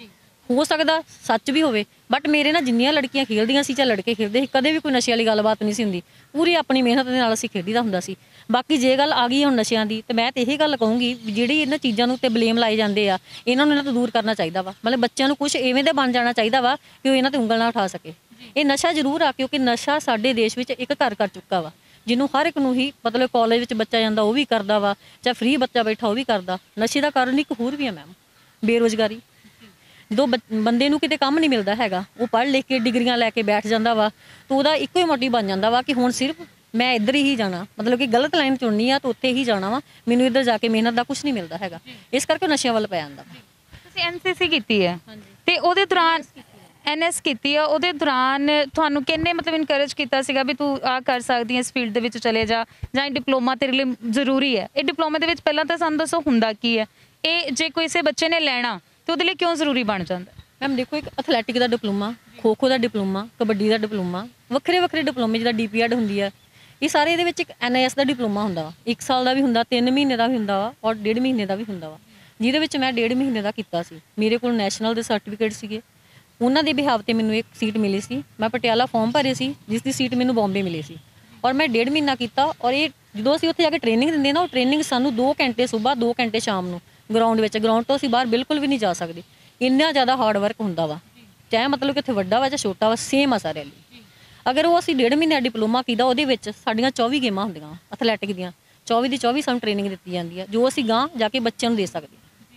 ਹੋ ਸਕਦਾ ਸੱਚ ਵੀ ਹੋਵੇ, ਬਟ ਮੇਰੇ ਨਾਲ ਜਿੰਨੀਆਂ ਲੜਕੀਆਂ ਖੇਡਦੀਆਂ ਸੀ ਜਾਂ ਲੜਕੇ ਖੇਡਦੇ ਸੀ, ਕਦੇ ਵੀ ਕੋਈ ਨਸ਼ੇ ਵਾਲੀ ਗੱਲਬਾਤ ਨਹੀਂ ਸੀ ਹੁੰਦੀ। ਪੂਰੀ ਆਪਣੀ ਮਿਹਨਤ ਦੇ ਨਾਲ ਅਸੀਂ ਖੇਡੀਦਾ ਹੁੰਦਾ ਸੀ। ਬਾਕੀ ਜੇ ਗੱਲ ਆ ਗਈ ਹੁਣ ਨਸ਼ਿਆਂ ਦੀ, ਤੇ ਮੈਂ ਤਾਂ ਇਹੀ ਗੱਲ ਕਹੂੰਗੀ ਵੀ ਜਿਹੜੀ ਇਹਨਾਂ ਚੀਜ਼ਾਂ ਨੂੰ ਤੇ ਬਲੇਮ ਲਾਏ ਜਾਂਦੇ ਆ, ਇਹਨਾਂ ਨੂੰ ਇਹਨਾਂ ਤੋਂ ਦੂਰ ਕਰਨਾ ਚਾਹੀਦਾ ਵਾ। ਮਤਲਬ ਬੱਚਿਆਂ ਨੂੰ ਕੁਝ ਐਵੇਂ ਦੇ ਬਣ ਜਾਣਾ ਚਾਹੀਦਾ ਵਾ ਕਿ ਉਹ ਇਹਨਾਂ ਤੇ ਉਂਗਲ ਨਾ ਉਠਾ ਸਕੇ। ਇਹ ਨਸ਼ਾ ਜ਼ਰੂਰ ਆ, ਕਿਉਂਕਿ ਨਸ਼ਾ ਸਾਡੇ ਦੇਸ਼ ਵਿੱਚ ਇੱਕ ਘਰ ਕਰ ਚੁੱਕਾ ਵਾ, ਜਿਹਨੂੰ ਹਰ ਇੱਕ ਨੂੰ ਹੀ ਮਤਲਬ ਕਾਲਜ ਵਿੱਚ ਬੱਚਾ ਜਾਂਦਾ ਉਹ ਵੀ ਕਰਦਾ ਵਾ, ਜਾਂ ਫ੍ਰੀ ਬੱਚਾ ਬੈਠਾ ਉਹ ਵੀ ਕਰਦਾ। ਨਸ਼ੇ ਦਾ ਕਾਰਨ ਇੱਕ ਹੋਰ ਵੀ ਆ ਮੈਮ, ਬੇਰੁਜ਼ਗਾਰੀ। ਜਦੋਂ ਬੰਦੇ ਨੂੰ ਕਿਤੇ ਕੰਮ ਨਹੀਂ ਮਿਲਦਾ ਹੈਗਾ, ਉਹ ਪੜ੍ਹ ਲਿਖ ਕੇ ਡਿਗਰੀਆਂ ਲੈ ਕੇ ਬੈਠ ਜਾਂਦਾ ਵਾ, ਤਾਂ ਉਹਦਾ ਇੱਕੋ ਹੀ ਮੋਟਿਵ ਬਣ ਜਾਂਦਾ ਵਾ ਕਿ ਹੁਣ ਸਿਰਫ ਮੈਂ ਇੱਧਰ ਹੀ ਜਾਣਾ, ਮਤਲਬ ਕਿ ਗਲਤ ਲਾਈਨ ਚੁਣਨੀ ਆ ਤਾਂ ਉੱਥੇ ਹੀ ਜਾਣਾ ਵਾ, ਮੈਨੂੰ ਇੱਧਰ ਜਾ ਕੇ ਮਿਹਨਤ ਦਾ ਕੁਝ ਨਹੀਂ ਮਿਲਦਾ ਹੈਗਾ, ਇਸ ਕਰਕੇ ਨਸ਼ਿਆਂ ਵੱਲ ਪੈ ਜਾਂਦਾ। ਤੁਸੀਂ ਐਨ ਸੀ ਸੀ ਕੀਤੀ ਹੈ ਤੇ ਉਹਦੇ ਦੌਰਾਨ ਐਨ ਐਸ ਕੀਤੀ ਆ, ਉਹਦੇ ਦੌਰਾਨ ਤੁਹਾਨੂੰ ਕਿੰਨੇ ਮਤਲਬ ਇਨਕਰੇਜ ਕੀਤਾ ਸੀਗਾ ਵੀ ਤੂੰ ਆ ਕਰ ਸਕਦੀ ਹੈ, ਇਸ ਫੀਲਡ ਦੇ ਵਿੱਚ ਚਲੇ ਜਾ, ਜਾਂ ਇਹ ਡਿਪਲੋਮਾ ਤੇਰੇ ਲਈ ਜ਼ਰੂਰੀ ਹੈ? ਇਹ ਡਿਪਲੋਮਾ ਦੇ ਵਿੱਚ ਪਹਿਲਾਂ ਤਾਂ ਸਾਨੂੰ ਦੱਸੋ ਹੁੰਦਾ ਕੀ ਹੈ, ਇਹ ਜੇ ਕਿਸੇ ਬੱਚੇ ਨੇ ਲੈਣਾ ਤੇ ਉਹਦੇ ਲਈ ਕਿਉਂ ਜ਼ਰੂਰੀ ਬਣ ਜਾਂਦਾ? ਮੈਮ ਦੇਖੋ, ਇੱਕ ਐਥਲੈਟਿਕ ਦਾ ਡਿਪਲੋਮਾ, ਖੋ ਖੋ ਦਾ ਡਿਪਲੋਮਾ, ਕਬੱਡੀ ਦਾ ਡਿਪਲੋਮਾ, ਵੱਖਰੇ ਵੱਖਰੇ ਡਿਪਲੋਮੇ ਜਿੱਦਾਂ ਡੀ ਪੀ ਐਡ ਹੁੰਦੀ ਆ, ਇਹ ਸਾਰੇ ਇਹਦੇ ਵਿੱਚ ਇੱਕ ਐਨ ਆਈ ਐਸ ਦਾ ਡਿਪਲੋਮਾ ਹੁੰਦਾ ਵਾ। ਇੱਕ ਸਾਲ ਦਾ ਵੀ ਹੁੰਦਾ, ਤਿੰਨ ਮਹੀਨੇ ਦਾ ਵੀ ਹੁੰਦਾ ਵਾ, ਔਰ ਡੇਢ ਮਹੀਨੇ ਦਾ ਵੀ ਹੁੰਦਾ ਵਾ, ਜਿਹਦੇ ਵਿੱਚ ਮੈਂ ਡੇਢ ਮਹੀਨੇ ਦਾ ਕੀਤਾ ਸੀ। ਮੇਰੇ ਕੋਲ ਨੈਸ਼ਨਲ ਦੇ ਸਰਟੀਫਿਕੇਟ ਸੀਗੇ, ਉਹਨਾਂ ਦੇ ਬਿਹਾਵ 'ਤੇ ਮੈਨੂੰ ਇੱਕ ਸੀਟ ਮਿਲੀ ਸੀ। ਮੈਂ ਪਟਿਆਲਾ ਫਾਰਮ ਭਰੇ ਸੀ, ਜਿਸ ਦੀ ਸੀਟ ਮੈਨੂੰ ਬੰਬੇ ਮਿਲੀ ਸੀ, ਔਰ ਮੈਂ ਡੇਢ ਮਹੀਨਾ ਕੀਤਾ। ਔਰ ਇਹ ਜਦੋਂ ਅਸੀਂ ਉੱਥੇ ਜਾ ਕੇ ਟ੍ਰੇਨਿੰਗ ਦਿੰਦੇ ਨਾ, ਉਹ ਟ੍ਰੇਨਿੰਗ ਸਾਨੂੰ ਦੋ ਘੰਟੇ ਸੁਬਾਹ, ਦੋ ਘੰਟੇ ਸ਼ਾਮ ਨੂੰ ਗਰਾਊਂਡ ਵਿੱਚ, ਗਰਾਊਂਡ ਤੋਂ ਅਸੀਂ ਬਾਹਰ ਬਿਲਕੁਲ ਵੀ ਨਹੀਂ ਜਾ ਸਕਦੇ, ਇੰਨਾ ਜ਼ਿਆਦਾ ਹਾਰਡ ਵਰਕ ਹੁੰਦਾ ਵਾ। ਚਾਹੇ ਮਤਲਬ ਕਿ ਉੱਥੇ ਵੱਡਾ ਵਾ ਜਾਂ ਛੋਟਾ ਵਾ, ਸੇਮ ਆ ਸਾਰਿਆਂ ਲਈ। ਅਗਰ ਉਹ ਅਸੀਂ ਡੇਢ ਮਹੀਨੇ ਡਿਪਲੋਮਾ ਕੀਤਾ, ਉਹਦੇ ਵਿੱਚ ਸਾਡੀਆਂ ਚੌਵੀ ਗੇਮਾਂ ਹੁੰਦੀਆਂ ਐਥਲੈਟਿਕ ਦੀਆਂ, ਚੌਵੀ ਦੀ ਚੌਵੀ ਸਾਨੂੰ ਟ੍ਰੇਨਿੰਗ ਦਿੱਤੀ ਜਾਂਦੀ ਆ, ਜੋ ਅਸੀਂ ਗਾਂ ਜਾ ਕੇ ਬੱਚਿਆਂ ਨੂੰ ਦੇ ਸਕਦੇ।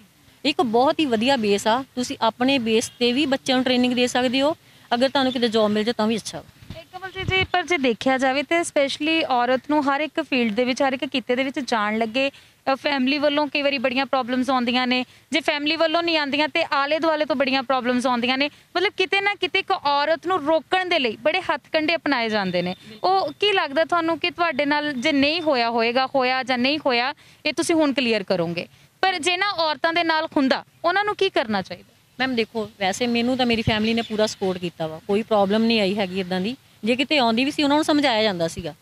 ਇੱਕ ਬਹੁਤ ਹੀ ਵਧੀਆ ਬੇਸ ਆ, ਤੁਸੀਂ ਆਪਣੇ ਬੇਸ 'ਤੇ ਵੀ ਬੱਚਿਆਂ ਨੂੰ ਟ੍ਰੇਨਿੰਗ ਦੇ ਸਕਦੇ ਹੋ। ਅਗਰ ਤੁਹਾਨੂੰ ਕਿਤੇ ਜੋਬ ਮਿਲ ਜਾਏ ਤਾਂ ਵੀ ਅੱਛਾ ਵਾ। ਕਮਲਜੀਤ ਜੀ, ਪਰ ਜੇ ਦੇਖਿਆ ਜਾਵੇ ਤੇ ਸਪੈਸ਼ਲੀ ਔਰਤ ਨੂੰ ਹਰ ਇੱਕ ਫੀਲਡ ਦੇ ਵਿੱਚ, ਹਰ ਇੱਕ ਕਿੱਤੇ ਦੇ ਵਿੱਚ ਜਾਣ ਲੱਗੇ ਫੈਮਿਲੀ ਵੱਲੋਂ ਕਈ ਵਾਰੀ ਬੜੀਆਂ ਪ੍ਰੋਬਲਮਸ ਆਉਂਦੀਆਂ ਨੇ। ਜੇ ਫੈਮਿਲੀ ਵੱਲੋਂ ਨਹੀਂ ਆਉਂਦੀਆਂ ਤੇ ਆਲੇ ਦੁਆਲੇ ਤੋਂ ਬੜੀਆਂ ਪ੍ਰੋਬਲਮਸ ਆਉਂਦੀਆਂ ਨੇ। ਮਤਲਬ ਕਿਤੇ ਨਾ ਕਿਤੇ ਇੱਕ ਔਰਤ ਨੂੰ ਰੋਕਣ ਦੇ ਲਈ ਬੜੇ ਹੱਥਕੰਡੇ ਅਪਣਾਏ ਜਾਂਦੇ ਨੇ। ਉਹ ਕੀ ਲੱਗਦਾ ਤੁਹਾਨੂੰ ਕਿ ਤੁਹਾਡੇ ਨਾਲ ਜੇ ਨਹੀਂ ਹੋਇਆ ਹੋਏਗਾ, ਹੋਇਆ ਜਾਂ ਨਹੀਂ ਹੋਇਆ, ਇਹ ਤੁਸੀਂ ਹੁਣ ਕਲੀਅਰ ਕਰੋਗੇ, ਪਰ ਜੇ ਨਾ ਔਰਤਾਂ ਦੇ ਨਾਲ ਹੁੰਦਾ, ਉਹਨਾਂ ਨੂੰ ਕੀ ਕਰਨਾ ਚਾਹੀਦਾ? ਮੈਮ ਦੇਖੋ, ਵੈਸੇ ਮੈਨੂੰ ਤਾਂ ਮੇਰੀ ਫੈਮਿਲੀ ਨੇ ਪੂਰਾ ਸਪੋਰਟ ਕੀਤਾ ਵਾ, ਕੋਈ ਪ੍ਰੋਬਲਮ ਨਹੀਂ ਆਈ ਹੈਗੀ ਇੱਦਾਂ ਦੀ। ਜੇ ਕਿਤੇ ਆਉਂਦੀ ਵੀ ਸੀ, ਉਹਨਾਂ ਨੂੰ ਸਮਝਾਇਆ ਜਾਂਦਾ ਸੀਗਾ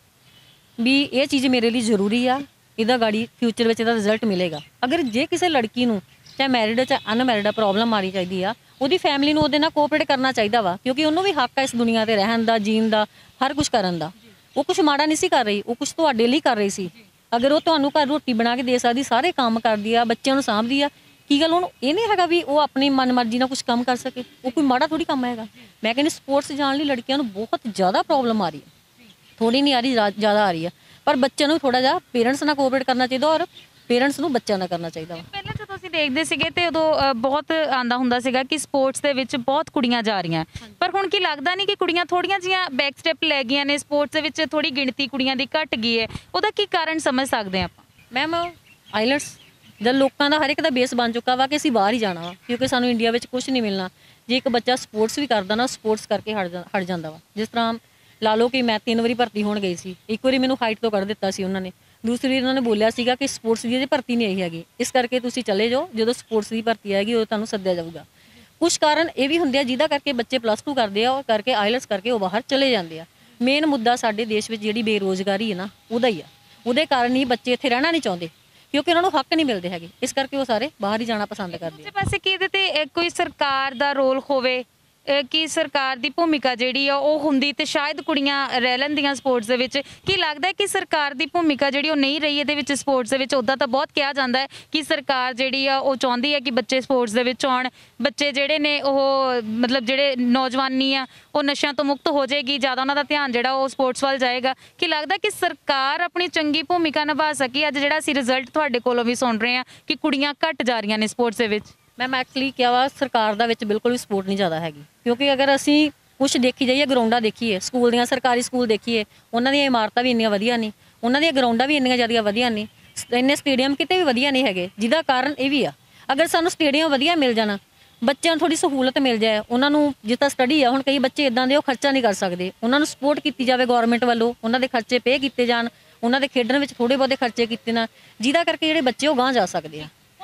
ਵੀ ਇਹ ਚੀਜ਼ ਮੇਰੇ ਲਈ ਜ਼ਰੂਰੀ ਆ, ਇਹਦਾ ਗਾੜੀ ਫਿਊਚਰ ਵਿੱਚ ਇਹਦਾ ਰਿਜ਼ਲਟ ਮਿਲੇਗਾ। ਅਗਰ ਜੇ ਕਿਸੇ ਲੜਕੀ ਨੂੰ ਚਾਹੇ ਮੈਰਿਡ ਚਾਹੇ ਅਨਮੈਰਿਡ ਆ ਪ੍ਰੋਬਲਮ ਆਣੀ ਚਾਹੀਦੀ ਆ, ਉਹਦੀ ਫੈਮਿਲੀ ਨੂੰ ਉਹਦੇ ਨਾਲ ਕੋਆਪਰੇਟ ਕਰਨਾ ਚਾਹੀਦਾ ਵਾ, ਕਿਉਂਕਿ ਉਹਨੂੰ ਵੀ ਹੱਕ ਆ ਇਸ ਦੁਨੀਆ 'ਤੇ ਰਹਿਣ ਦਾ, ਜੀਣ ਦਾ, ਹਰ ਕੁਝ ਕਰਨ ਦਾ। ਉਹ ਕੁਝ ਮਾੜਾ ਨਹੀਂ ਸੀ ਕਰ ਰਹੀ, ਉਹ ਕੁਝ ਤੁਹਾਡੇ ਲਈ ਕਰ ਰਹੀ ਸੀ। ਅਗਰ ਉਹ ਤੁਹਾਨੂੰ ਘਰ ਰੋਟੀ ਬਣਾ ਕੇ ਦੇ ਸਕਦੀ, ਸਾਰੇ ਕੰਮ ਕਰਦੀ ਆ, ਬੱਚਿਆਂ ਨੂੰ ਸਾਂਭਦੀ ਆ, ਕੀ ਗੱਲ ਉਹਨੂੰ ਇਹ ਨਹੀਂ ਹੈਗਾ ਵੀ ਉਹ ਆਪਣੀ ਮਨ ਮਰਜ਼ੀ ਨਾਲ ਕੁਝ ਕੰਮ ਕਰ ਸਕੇ? ਉਹ ਕੋਈ ਮਾੜਾ ਥੋੜੀ ਕੰਮ ਹੈਗਾ। ਮੈਂ ਕਹਿੰਦੀ ਸਪੋਰਟਸ ਜਾਣ ਲਈ ਲੜਕੀਆਂ ਨੂੰ ਬਹੁਤ ਜ਼ਿਆਦਾ ਪ੍ਰੋਬਲਮ ਆ ਰਹੀ ਹੈ, ਥੋੜੀ ਨਹੀਂ ਆ ਰਹੀ, ਜ਼ਿਆਦਾ ਆ ਰਹੀ ਆ। ਪਰ ਬੱਚਿਆਂ ਨੂੰ ਥੋੜਾ ਜਿਹਾ ਪੇਰੈਂਟਸ ਨਾਲ ਕੋਆਪਰੇਟ ਕਰਨਾ ਚਾਹੀਦਾ, ਔਰ ਪੇਰੈਂਟਸ ਨੂੰ ਬੱਚਿਆਂ ਨਾਲ ਕਰਨਾ ਚਾਹੀਦਾ। ਪਹਿਲਾਂ ਜਦੋਂ ਅਸੀਂ ਦੇਖਦੇ ਸੀਗੇ ਤੇ ਉਦੋਂ ਬਹੁਤ ਆਂਦਾ ਹੁੰਦਾ ਸੀਗਾ ਕਿ ਸਪੋਰਟਸ ਦੇ ਵਿੱਚ ਬਹੁਤ ਕੁੜੀਆਂ ਜਾ ਰਹੀਆਂ, ਪਰ ਹੁਣ ਕੀ ਲੱਗਦਾ ਨਹੀਂ ਕਿ ਕੁੜੀਆਂ ਥੋੜੀਆਂ ਜਿਹੀਆਂ ਬੈਕ ਸਟੈਪ ਲੈ ਗਈਆਂ ਨੇ, ਸਪੋਰਟਸ ਦੇ ਵਿੱਚ ਥੋੜੀ ਗਿਣਤੀ ਕੁੜੀਆਂ ਦੀ ਘਟ ਗਈ ਹੈ? ਉਹਦਾ ਕੀ ਕਾਰਨ ਸਮਝ ਸਕਦੇ ਆਪਾਂ? ਮੈਮ ਆਈਲੈਟਸ ਜਦ ਲੋਕਾਂ ਦਾ ਹਰ ਇੱਕ ਦਾ ਬੇਸ ਬਣ ਚੁੱਕਾ ਵਾ ਕਿ ਅਸੀਂ ਬਾਹਰ ਹੀ ਜਾਣਾ ਵਾ, ਕਿਉਂਕਿ ਸਾਨੂੰ ਇੰਡੀਆ ਵਿੱਚ ਕੁਝ ਨਹੀਂ ਮਿਲਣਾ। ਜੇ ਇੱਕ ਬੱਚਾ ਸਪੋਰਟਸ ਵੀ ਕਰਦਾ ਨਾ, ਸਪੋਰਟਸ ਕਰਕੇ ਹਟ ਜਾ ਹਟ ਜਾਂਦਾ ਵਾ। ਜਿਸ ਤਰ੍ਹਾਂ ਲਾ ਲਓ ਕਿ ਮੈਂ ਤਿੰਨ ਵਾਰੀ ਭਰਤੀ ਹੋਣ ਗਈ ਸੀ, ਇੱਕ ਵਾਰੀ ਮੈਨੂੰ ਹਾਈਟ ਤੋਂ ਕੱਢ ਦਿੱਤਾ ਸੀ ਉਹਨਾਂ ਨੇ, ਦੂਸਰੀ ਵਾਰੀ ਉਹਨਾਂ ਨੇ ਬੋਲਿਆ ਸੀਗਾ ਕਿ ਸਪੋਰਟਸ ਦੀ ਅਜੇ ਭਰਤੀ ਨਹੀਂ ਆਈ ਹੈਗੀ, ਇਸ ਕਰਕੇ ਤੁਸੀਂ ਚਲੇ ਜਾਓ, ਜਦੋਂ ਸਪੋਰਟਸ ਦੀ ਭਰਤੀ ਆਏਗੀ ਉਦੋਂ ਤੁਹਾਨੂੰ ਸੱਦਿਆ ਜਾਊਗਾ। ਕੁਝ ਕਾਰਨ ਇਹ ਵੀ ਹੁੰਦੇ ਆ ਜਿਹਦਾ ਕਰਕੇ ਬੱਚੇ ਪਲੱਸ ਟੂ ਕਰਦੇ ਆ, ਉਹ ਕਰਕੇ ਆਈਲੈਟਸ ਕਰਕੇ ਉਹ ਬਾਹਰ ਚਲੇ ਜਾਂਦੇ ਆ। ਮੇਨ ਮੁੱਦਾ ਸਾਡੇ ਦੇਸ਼ ਵਿੱਚ ਜਿਹੜੀ ਬੇਰੁਜ਼ਗਾਰੀ ਹੈ ਨਾ, ਉਹਦਾ ਹੀ ਆ। ਉਹਦੇ ਕਾਰਨ ਹੀ ਬੱਚੇ ਇੱਥੇ ਰਹਿਣਾ ਨਹੀਂ ਚਾਹੁੰਦੇ, ਕਿਉਂਕਿ ਉਹਨਾਂ ਨੂੰ ਹੱਕ ਨਹੀਂ ਮਿਲਦੇ ਹੈਗੇ, ਇਸ ਕਰਕੇ ਉਹ ਸਾਰੇ ਬਾਹਰ ਹੀ ਜਾਣਾ ਪਸੰਦ ਕਰਦੇ ਆ। ਦੂਜੇ ਪਾਸੇ ਕੀ ਇਹਦੇ ਤੇ ਕੋਈ ਸਰਕਾਰ ਦਾ ਰੋਲ ਹੋਵੇ, ਕਿ ਸਰਕਾਰ ਦੀ ਭੂਮਿਕਾ ਜਿਹੜੀ ਆ ਉਹ ਹੁੰਦੀ ਤੇ ਸ਼ਾਇਦ ਕੁੜੀਆਂ ਰਹਿ ਲੈਂਦੀਆਂ ਸਪੋਰਟਸ ਦੇ ਵਿੱਚ। ਕੀ ਲੱਗਦਾ ਕਿ ਸਰਕਾਰ ਦੀ ਭੂਮਿਕਾ ਜਿਹੜੀ ਉਹ ਨਹੀਂ ਰਹੀ ਇਹਦੇ ਵਿੱਚ ਸਪੋਰਟਸ ਦੇ ਵਿੱਚ? ਉੱਦਾਂ ਤਾਂ ਬਹੁਤ ਕਿਹਾ ਜਾਂਦਾ ਹੈ ਕਿ ਸਰਕਾਰ ਜਿਹੜੀ ਆ ਉਹ ਚਾਹੁੰਦੀ ਹੈ ਕਿ ਬੱਚੇ ਸਪੋਰਟਸ ਦੇ ਵਿੱਚ ਆਉਣ, ਬੱਚੇ ਜਿਹੜੇ ਨੇ ਉਹ ਮਤਲਬ ਜਿਹੜੇ ਨੌਜਵਾਨੀ ਆ ਉਹ ਨਸ਼ਿਆਂ ਤੋਂ ਮੁਕਤ ਹੋ ਜਾਏਗੀ, ਜ਼ਿਆਦਾ ਉਹਨਾਂ ਦਾ ਧਿਆਨ ਜਿਹੜਾ ਉਹ ਸਪੋਰਟਸ ਵੱਲ ਜਾਏਗਾ। ਕੀ ਲੱਗਦਾ ਕਿ ਸਰਕਾਰ ਆਪਣੀ ਚੰਗੀ ਭੂਮਿਕਾ ਨਿਭਾ ਸਕੀ? ਅੱਜ ਜਿਹੜਾ ਅਸੀਂ ਰਿਜ਼ਲਟ ਤੁਹਾਡੇ ਕੋਲੋਂ ਵੀ ਸੁਣ ਰਹੇ ਹਾਂ ਕਿ ਕੁੜੀਆਂ ਘੱਟ ਜਾ ਰਹੀਆਂ ਨੇ ਸਪੋਰਟਸ ਦੇ ਵਿੱਚ। ਮੈਮ ਐਕਚੁਅਲੀ ਕਿਹਾ ਵਾ, ਸਰਕਾਰ ਦਾ ਵਿੱਚ ਬਿਲਕੁਲ ਵੀ ਸਪੋਰਟ ਨਹੀਂ ਜ਼ਿਆਦਾ ਹੈਗੀ, ਕਿਉਂਕਿ ਅਗਰ ਅਸੀਂ ਕੁਛ ਦੇਖੀ ਜਾਈਏ, ਗਰਾਊਂਡਾਂ ਦੇਖੀਏ, ਸਕੂਲ ਦੀਆਂ ਸਰਕਾਰੀ ਸਕੂਲ ਦੇਖੀਏ, ਉਹਨਾਂ ਦੀਆਂ ਇਮਾਰਤਾਂ ਵੀ ਇੰਨੀਆਂ ਵਧੀਆ ਨਹੀਂ, ਉਹਨਾਂ ਦੀਆਂ ਗਰਾਊਂਡਾਂ ਵੀ ਇੰਨੀਆਂ ਜ਼ਿਆਦਾ ਵਧੀਆ ਨਹੀਂ, ਇੰਨੇ ਸਟੇਡੀਅਮ ਕਿਤੇ ਵੀ ਵਧੀਆ ਨਹੀਂ ਹੈਗੇ। ਜਿਹਦਾ ਕਾਰਨ ਇਹ ਵੀ ਆ, ਅਗਰ ਸਾਨੂੰ ਸਟੇਡੀਅਮ ਵਧੀਆ ਮਿਲ ਜਾਣਾ, ਬੱਚਿਆਂ ਨੂੰ ਥੋੜੀ ਸਹੂਲਤ ਮਿਲ ਜਾਏ, ਉਹਨਾਂ ਨੂੰ ਜਿੱਦਾਂ ਸਟੱਡੀ ਆ, ਹੁਣ ਕਈ ਬੱਚੇ ਇਦਾਂ ਦੇ ਉਹ ਖਰਚਾ ਨਹੀਂ ਕਰ ਸਕਦੇ, ਉਹਨਾਂ ਨੂੰ ਸਪੋਰਟ ਕੀਤੀ ਜਾਵੇ ਗੌਰਮੈਂਟ ਵੱਲੋਂ, ਉਹਨਾਂ ਦੇ ਖਰਚੇ ਪੇ ਕੀਤੇ ਜਾਣ, ਉਹਨਾਂ ਦੇ ਖੇਡਣ ਵਿੱਚ ਥੋੜੇ ਬਹੁਤੇ ਖਰਚੇ ਕੀਤੇ ਨਾ, ਜਿਹਦਾ ਕਰਕੇ ਜਿਹੜੇ ਬੱਚੇ ਉਹ ਗਾਂਹ ਜਾ ਸਕਦੇ ਆ।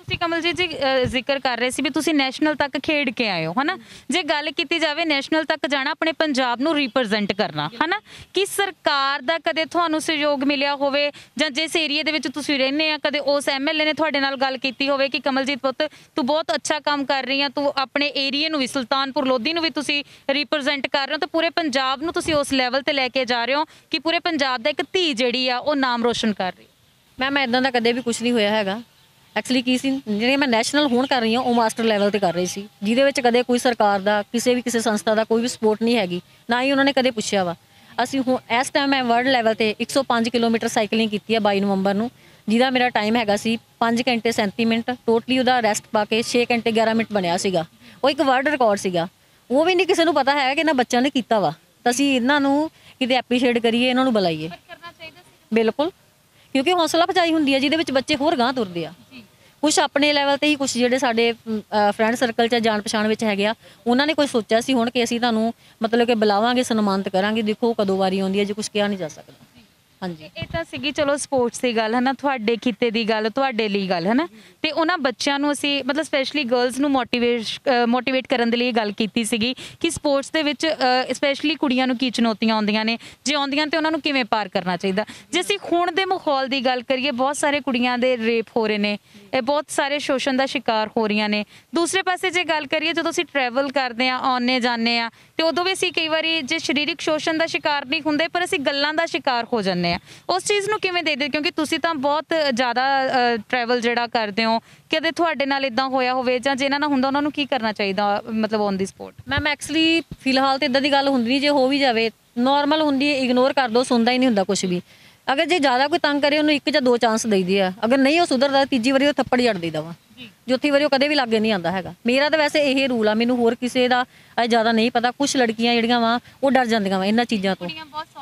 ਤੁਸੀਂ ਕਮਲਜੀਤ ਜੀ ਅ, ਜ਼ਿਕਰ ਕਰ ਰਹੇ ਸੀ ਵੀ ਤੁਸੀਂ ਨੈਸ਼ਨਲ ਤੱਕ ਖੇਡ ਕੇ ਆਏ ਹੋ ਹਨਾ। ਜੇ ਗੱਲ ਕੀਤੀ ਜਾਵੇ ਨੈਸ਼ਨਲ ਤੱਕ ਜਾਣਾ, ਆਪਣੇ ਪੰਜਾਬ ਨੂੰ ਰਿਪਰੈਜ਼ੈਂਟ ਕਰਨਾ ਹਨਾ, ਕਿ ਸਰਕਾਰ ਦਾ ਕਦੇ ਤੁਹਾਨੂੰ ਸਹਿਯੋਗ ਮਿਲਿਆ ਹੋਵੇ, ਜਾਂ ਜਿਸ ਏਰੀਏ ਦੇ ਵਿੱਚ ਤੁਸੀਂ ਰਹਿੰਦੇ ਆ ਕਦੇ ਉਸ ਐਮਐਲਏ ਨੇ ਤੁਹਾਡੇ ਨਾਲ ਗੱਲ ਕੀਤੀ ਹੋਵੇ ਕਿ ਕਮਲਜੀਤ ਪੁੱਤ ਤੂੰ ਬਹੁਤ ਅੱਛਾ ਕੰਮ ਕਰ ਰਹੀ ਆ, ਤੂੰ ਆਪਣੇ ਏਰੀਏ ਨੂੰ ਵੀ, ਸੁਲਤਾਨਪੁਰ ਲੋਧੀ ਨੂੰ ਵੀ ਤੁਸੀਂ ਰਿਪਰੈਜ਼ੈਂਟ ਕਰ ਰਹੇ ਹੋ, ਤਾਂ ਪੂਰੇ ਪੰਜਾਬ ਨੂੰ ਤੁਸੀਂ ਉਸ ਲੈਵਲ ਤੇ ਲੈ ਕੇ ਜਾ ਰਹੇ ਹੋ ਕਿ ਪੂਰੇ ਪੰਜਾਬ ਦਾ ਇੱਕ ਧੀ ਜਿਹੜੀ ਆ ਉਹ ਨਾਮ ਰੋਸ਼ਨ ਕਰ ਰਹੀ ਹੈ। ਮੈਮ ਇਦਾਂ ਦਾ ਕਦੇ ਵੀ ਕੁਝ ਨਹੀਂ ਹੋਇਆ ਹੈਗਾ। ਐਕਚੁਅਲੀ ਕੀ ਸੀ, ਜਿਹੜੇ ਮੈਂ ਨੈਸ਼ਨਲ ਹੁਣ ਕਰ ਰਹੀ ਹਾਂ ਉਹ ਮਾਸਟਰ ਲੈਵਲ ਤੇ ਕਰ ਰਹੀ ਸੀ, ਜਿਹਦੇ ਵਿੱਚ ਕਦੇ ਕੋਈ ਸਰਕਾਰ ਦਾ, ਕਿਸੇ ਵੀ ਕਿਸੇ ਸੰਸਥਾ ਦਾ ਕੋਈ ਵੀ ਸਪੋਰਟ ਨਹੀਂ ਹੈਗੀ, ਨਾ ਹੀ ਉਹਨਾਂ ਨੇ ਕਦੇ ਪੁੱਛਿਆ ਵਾ। ਅਸੀਂ ਹੁਣ ਇਸ ਟਾਈਮ ਮੈਂ ਵਰਲਡ ਲੈਵਲ ਤੇ ਇੱਕ ਸੌ ਪੰਜ ਕਿਲੋਮੀਟਰ ਸਾਈਕਲਿੰਗ ਕੀਤੀ ਹੈ ਬਾਈ ਨਵੰਬਰ ਨੂੰ, ਜਿਹਦਾ ਮੇਰਾ ਟਾਈਮ ਹੈਗਾ ਸੀ ਪੰਜ ਘੰਟੇ ਸੈਂਤੀ ਮਿੰਟ, ਟੋਟਲੀ ਉਹਦਾ ਰੈਸਟ ਪਾ ਕੇ ਛੇ ਘੰਟੇ ਗਿਆਰਾਂ ਮਿੰਟ ਬਣਿਆ ਸੀਗਾ। ਉਹ ਇੱਕ ਵਰਲਡ ਰਿਕਾਰਡ ਸੀਗਾ। ਉਹ ਵੀ ਨਹੀਂ ਕਿਸੇ ਨੂੰ ਪਤਾ ਹੈ ਕਿ ਇਹਨਾਂ ਬੱਚਿਆਂ ਨੇ ਕੀਤਾ ਵਾ, ਤਾਂ ਅਸੀਂ ਇਹਨਾਂ ਨੂੰ ਕਿਤੇ ਐਪਰੀਸ਼ੀਏਟ ਕਰੀਏ, ਇਹਨਾਂ ਨੂੰ ਬੁਲਾਈਏ। ਕਰਨਾ ਚਾਹੀਦਾ ਸੀ ਬਿਲਕੁਲ, ਕਿਉਂਕਿ ਹੌਸਲਾ ਅਫਜ਼ਾਈ ਹੁੰਦੀ ਹੈ ਜਿਹਦੇ ਵਿੱਚ ਬੱਚੇ ਹੋਰ ਗਾਂਹ ਤੁਰਦੇ ਆ। ਕੁਛ ਆਪਣੇ ਲੈਵਲ ਤੇ ਹੀ, ਕੁਛ ਜਿਹੜੇ ਸਾਡੇ ਫਰੈਂਡ ਸਰਕਲ 'ਚ ਜਾਣ ਪਛਾਣ ਵਿੱਚ ਹੈਗੇ ਆ, ਉਹਨਾਂ ਨੇ ਕੋਈ ਸੋਚਿਆ ਸੀ ਹੁਣ ਕਿ ਅਸੀਂ ਤੁਹਾਨੂੰ ਮਤਲਬ ਕਿ ਬੁਲਾਵਾਂਗੇ, ਸਨਮਾਨਿਤ ਕਰਾਂਗੇ। ਦੇਖੋ ਕਦੋਂ ਵਾਰੀ ਆਉਂਦੀ ਹੈ, ਜੇ ਕੁਛ ਕਿਹਾ ਨਹੀਂ ਜਾ ਸਕਦਾ। ਹਾਂਜੀ, ਇਹ ਤਾਂ ਸੀਗੀ ਚਲੋ ਸਪੋਰਟਸ ਦੀ ਗੱਲ ਹੈ ਨਾ, ਤੁਹਾਡੇ ਖਿੱਤੇ ਦੀ ਗੱਲ, ਤੁਹਾਡੇ ਲਈ ਗੱਲ ਹੈ ਨਾ, ਤੇ ਉਹਨਾਂ ਬੱਚਿਆਂ ਨੂੰ ਅਸੀਂ ਮਤਲਬ ਸਪੈਸ਼ਲੀ ਗਰਲਸ ਨੂੰ ਮੋਟੀਵੇਟ ਮੋਟੀਵੇਟ ਕਰਨ ਦੇ ਲਈ ਇਹ ਗੱਲ ਕੀਤੀ ਸੀਗੀ ਕਿ ਸਪੋਰਟਸ ਦੇ ਵਿੱਚ ਸਪੈਸ਼ਲੀ ਕੁੜੀਆਂ ਨੂੰ ਕੀ ਚੁਣੌਤੀਆਂ ਆਉਂਦੀਆਂ ਨੇ, ਜੇ ਆਉਂਦੀਆਂ ਤੇ ਉਹਨਾਂ ਨੂੰ ਕਿਵੇਂ ਪਾਰ ਕਰਨਾ ਚਾਹੀਦਾ। ਜੇ ਅਸੀਂ ਹੁਣ ਦੇ ਮਾਹੌਲ ਦੀ ਗੱਲ ਕਰੀਏ, ਬਹੁਤ ਸਾਰੇ ਕੁੜੀਆਂ ਦੇ ਰੇਪ ਹੋ ਰਹੇ ਨੇ, ਇਹ ਬਹੁਤ ਸਾਰੇ ਸ਼ੋਸ਼ਣ ਦਾ ਸ਼ਿਕਾਰ ਹੋ ਰਹੀਆਂ ਨੇ। ਦੂਸਰੇ ਪਾਸੇ ਜੇ ਗੱਲ ਕਰੀਏ, ਜਦੋਂ ਅਸੀਂ ਟਰੈਵਲ ਕਰਦੇ ਹਾਂ, ਆਉਂਦੇ ਜਾਂਦੇ ਹਾਂ, ਤੇ ਉਦੋਂ ਵੀ ਅਸੀਂ ਕਈ ਵਾਰੀ ਜੇ ਸਰੀਰਕ ਸ਼ੋਸ਼ਣ ਦਾ ਸ਼ਿਕਾਰ ਨਹੀਂ ਹੁੰਦੇ, ਪਰ ਅਸੀਂ ਗੱਲਾਂ ਦਾ ਸ਼ਿਕਾਰ ਹੋ ਜਾਂਦੇ। ਉਸ ਚੀਜ਼ ਨੂੰ ਕਿਵੇਂ ਦੇਖਦੇ, ਕਿਉਂਕਿ ਤੁਸੀਂ ਤਾਂ ਬਹੁਤ ਜ਼ਿਆਦਾ ਟਰੈਵਲ ਜਿਹੜਾ ਕਰਦੇ ਹੋ, ਕਦੇ ਤੁਹਾਡੇ ਨਾਲ ਇਦਾਂ ਹੋਇਆ ਹੋਵੇ, ਜਾਂ ਜਿਹਨਾਂ ਨਾਲ ਹੁੰਦਾ ਉਹਨਾਂ ਨੂੰ ਕੀ ਕਰਨਾ ਚਾਹੀਦਾ ਮਤਲਬ on the spot? Ma'am actually ਫਿਲਹਾਲ ਤਾਂ ਇਦਾਂ ਦੀ ਗੱਲ ਹੁੰਦੀ ਨਹੀਂ, ਜੇ ਹੋ ਵੀ ਜਾਵੇ ਨੋਰਮਲ ਹੁੰਦੀ ਹੈ, ਇਗਨੋਰ ਕਰ ਦੋ, ਸੁਣਦਾ ਹੀ ਨਹੀਂ ਹੁੰਦਾ ਕੁਝ ਵੀ। ਅਗਰ ਜੇ ਜ਼ਿਆਦਾ ਕੋਈ ਤੰਗ ਕਰੇ, ਉਹਨੂੰ ਇੱਕ ਜਾਂ ਦੋ ਚਾਂਸ ਦੇਈਦੇ ਆ, ਅਗਰ ਨਹੀਂ ਉਹ ਸੁਧਰਦਾ ਤੀਜੀ ਵਾਰੀ ਉਹ ਥੱਪੜ ਜੜ ਦੇਈਦਾ ਵਾ, ਚੌਥੀ ਵਾਰੀ ਉਹ ਕਦੇ ਵੀ ਲਾਗੇ ਨਹੀਂ ਆਉਂਦਾ ਹੈਗਾ। ਮੇਰਾ ਤਾਂ ਵੈਸੇ ਇਹ ਰੂਲ ਆ, ਮੈਨੂੰ ਹੋਰ ਕਿਸੇ ਦਾ ਅਜੇ ਜ਼ਿਆਦਾ ਨਹੀਂ ਪਤਾ। ਕੁਛ ਲੜਕੀਆਂ ਜਿਹੜੀਆਂ ਵਾ ਉਹ ਡਰ ਜਾਂਦੀਆਂ ਵਾ ਇਹਨਾਂ ਚੀਜ਼ਾਂ ਤੋਂ,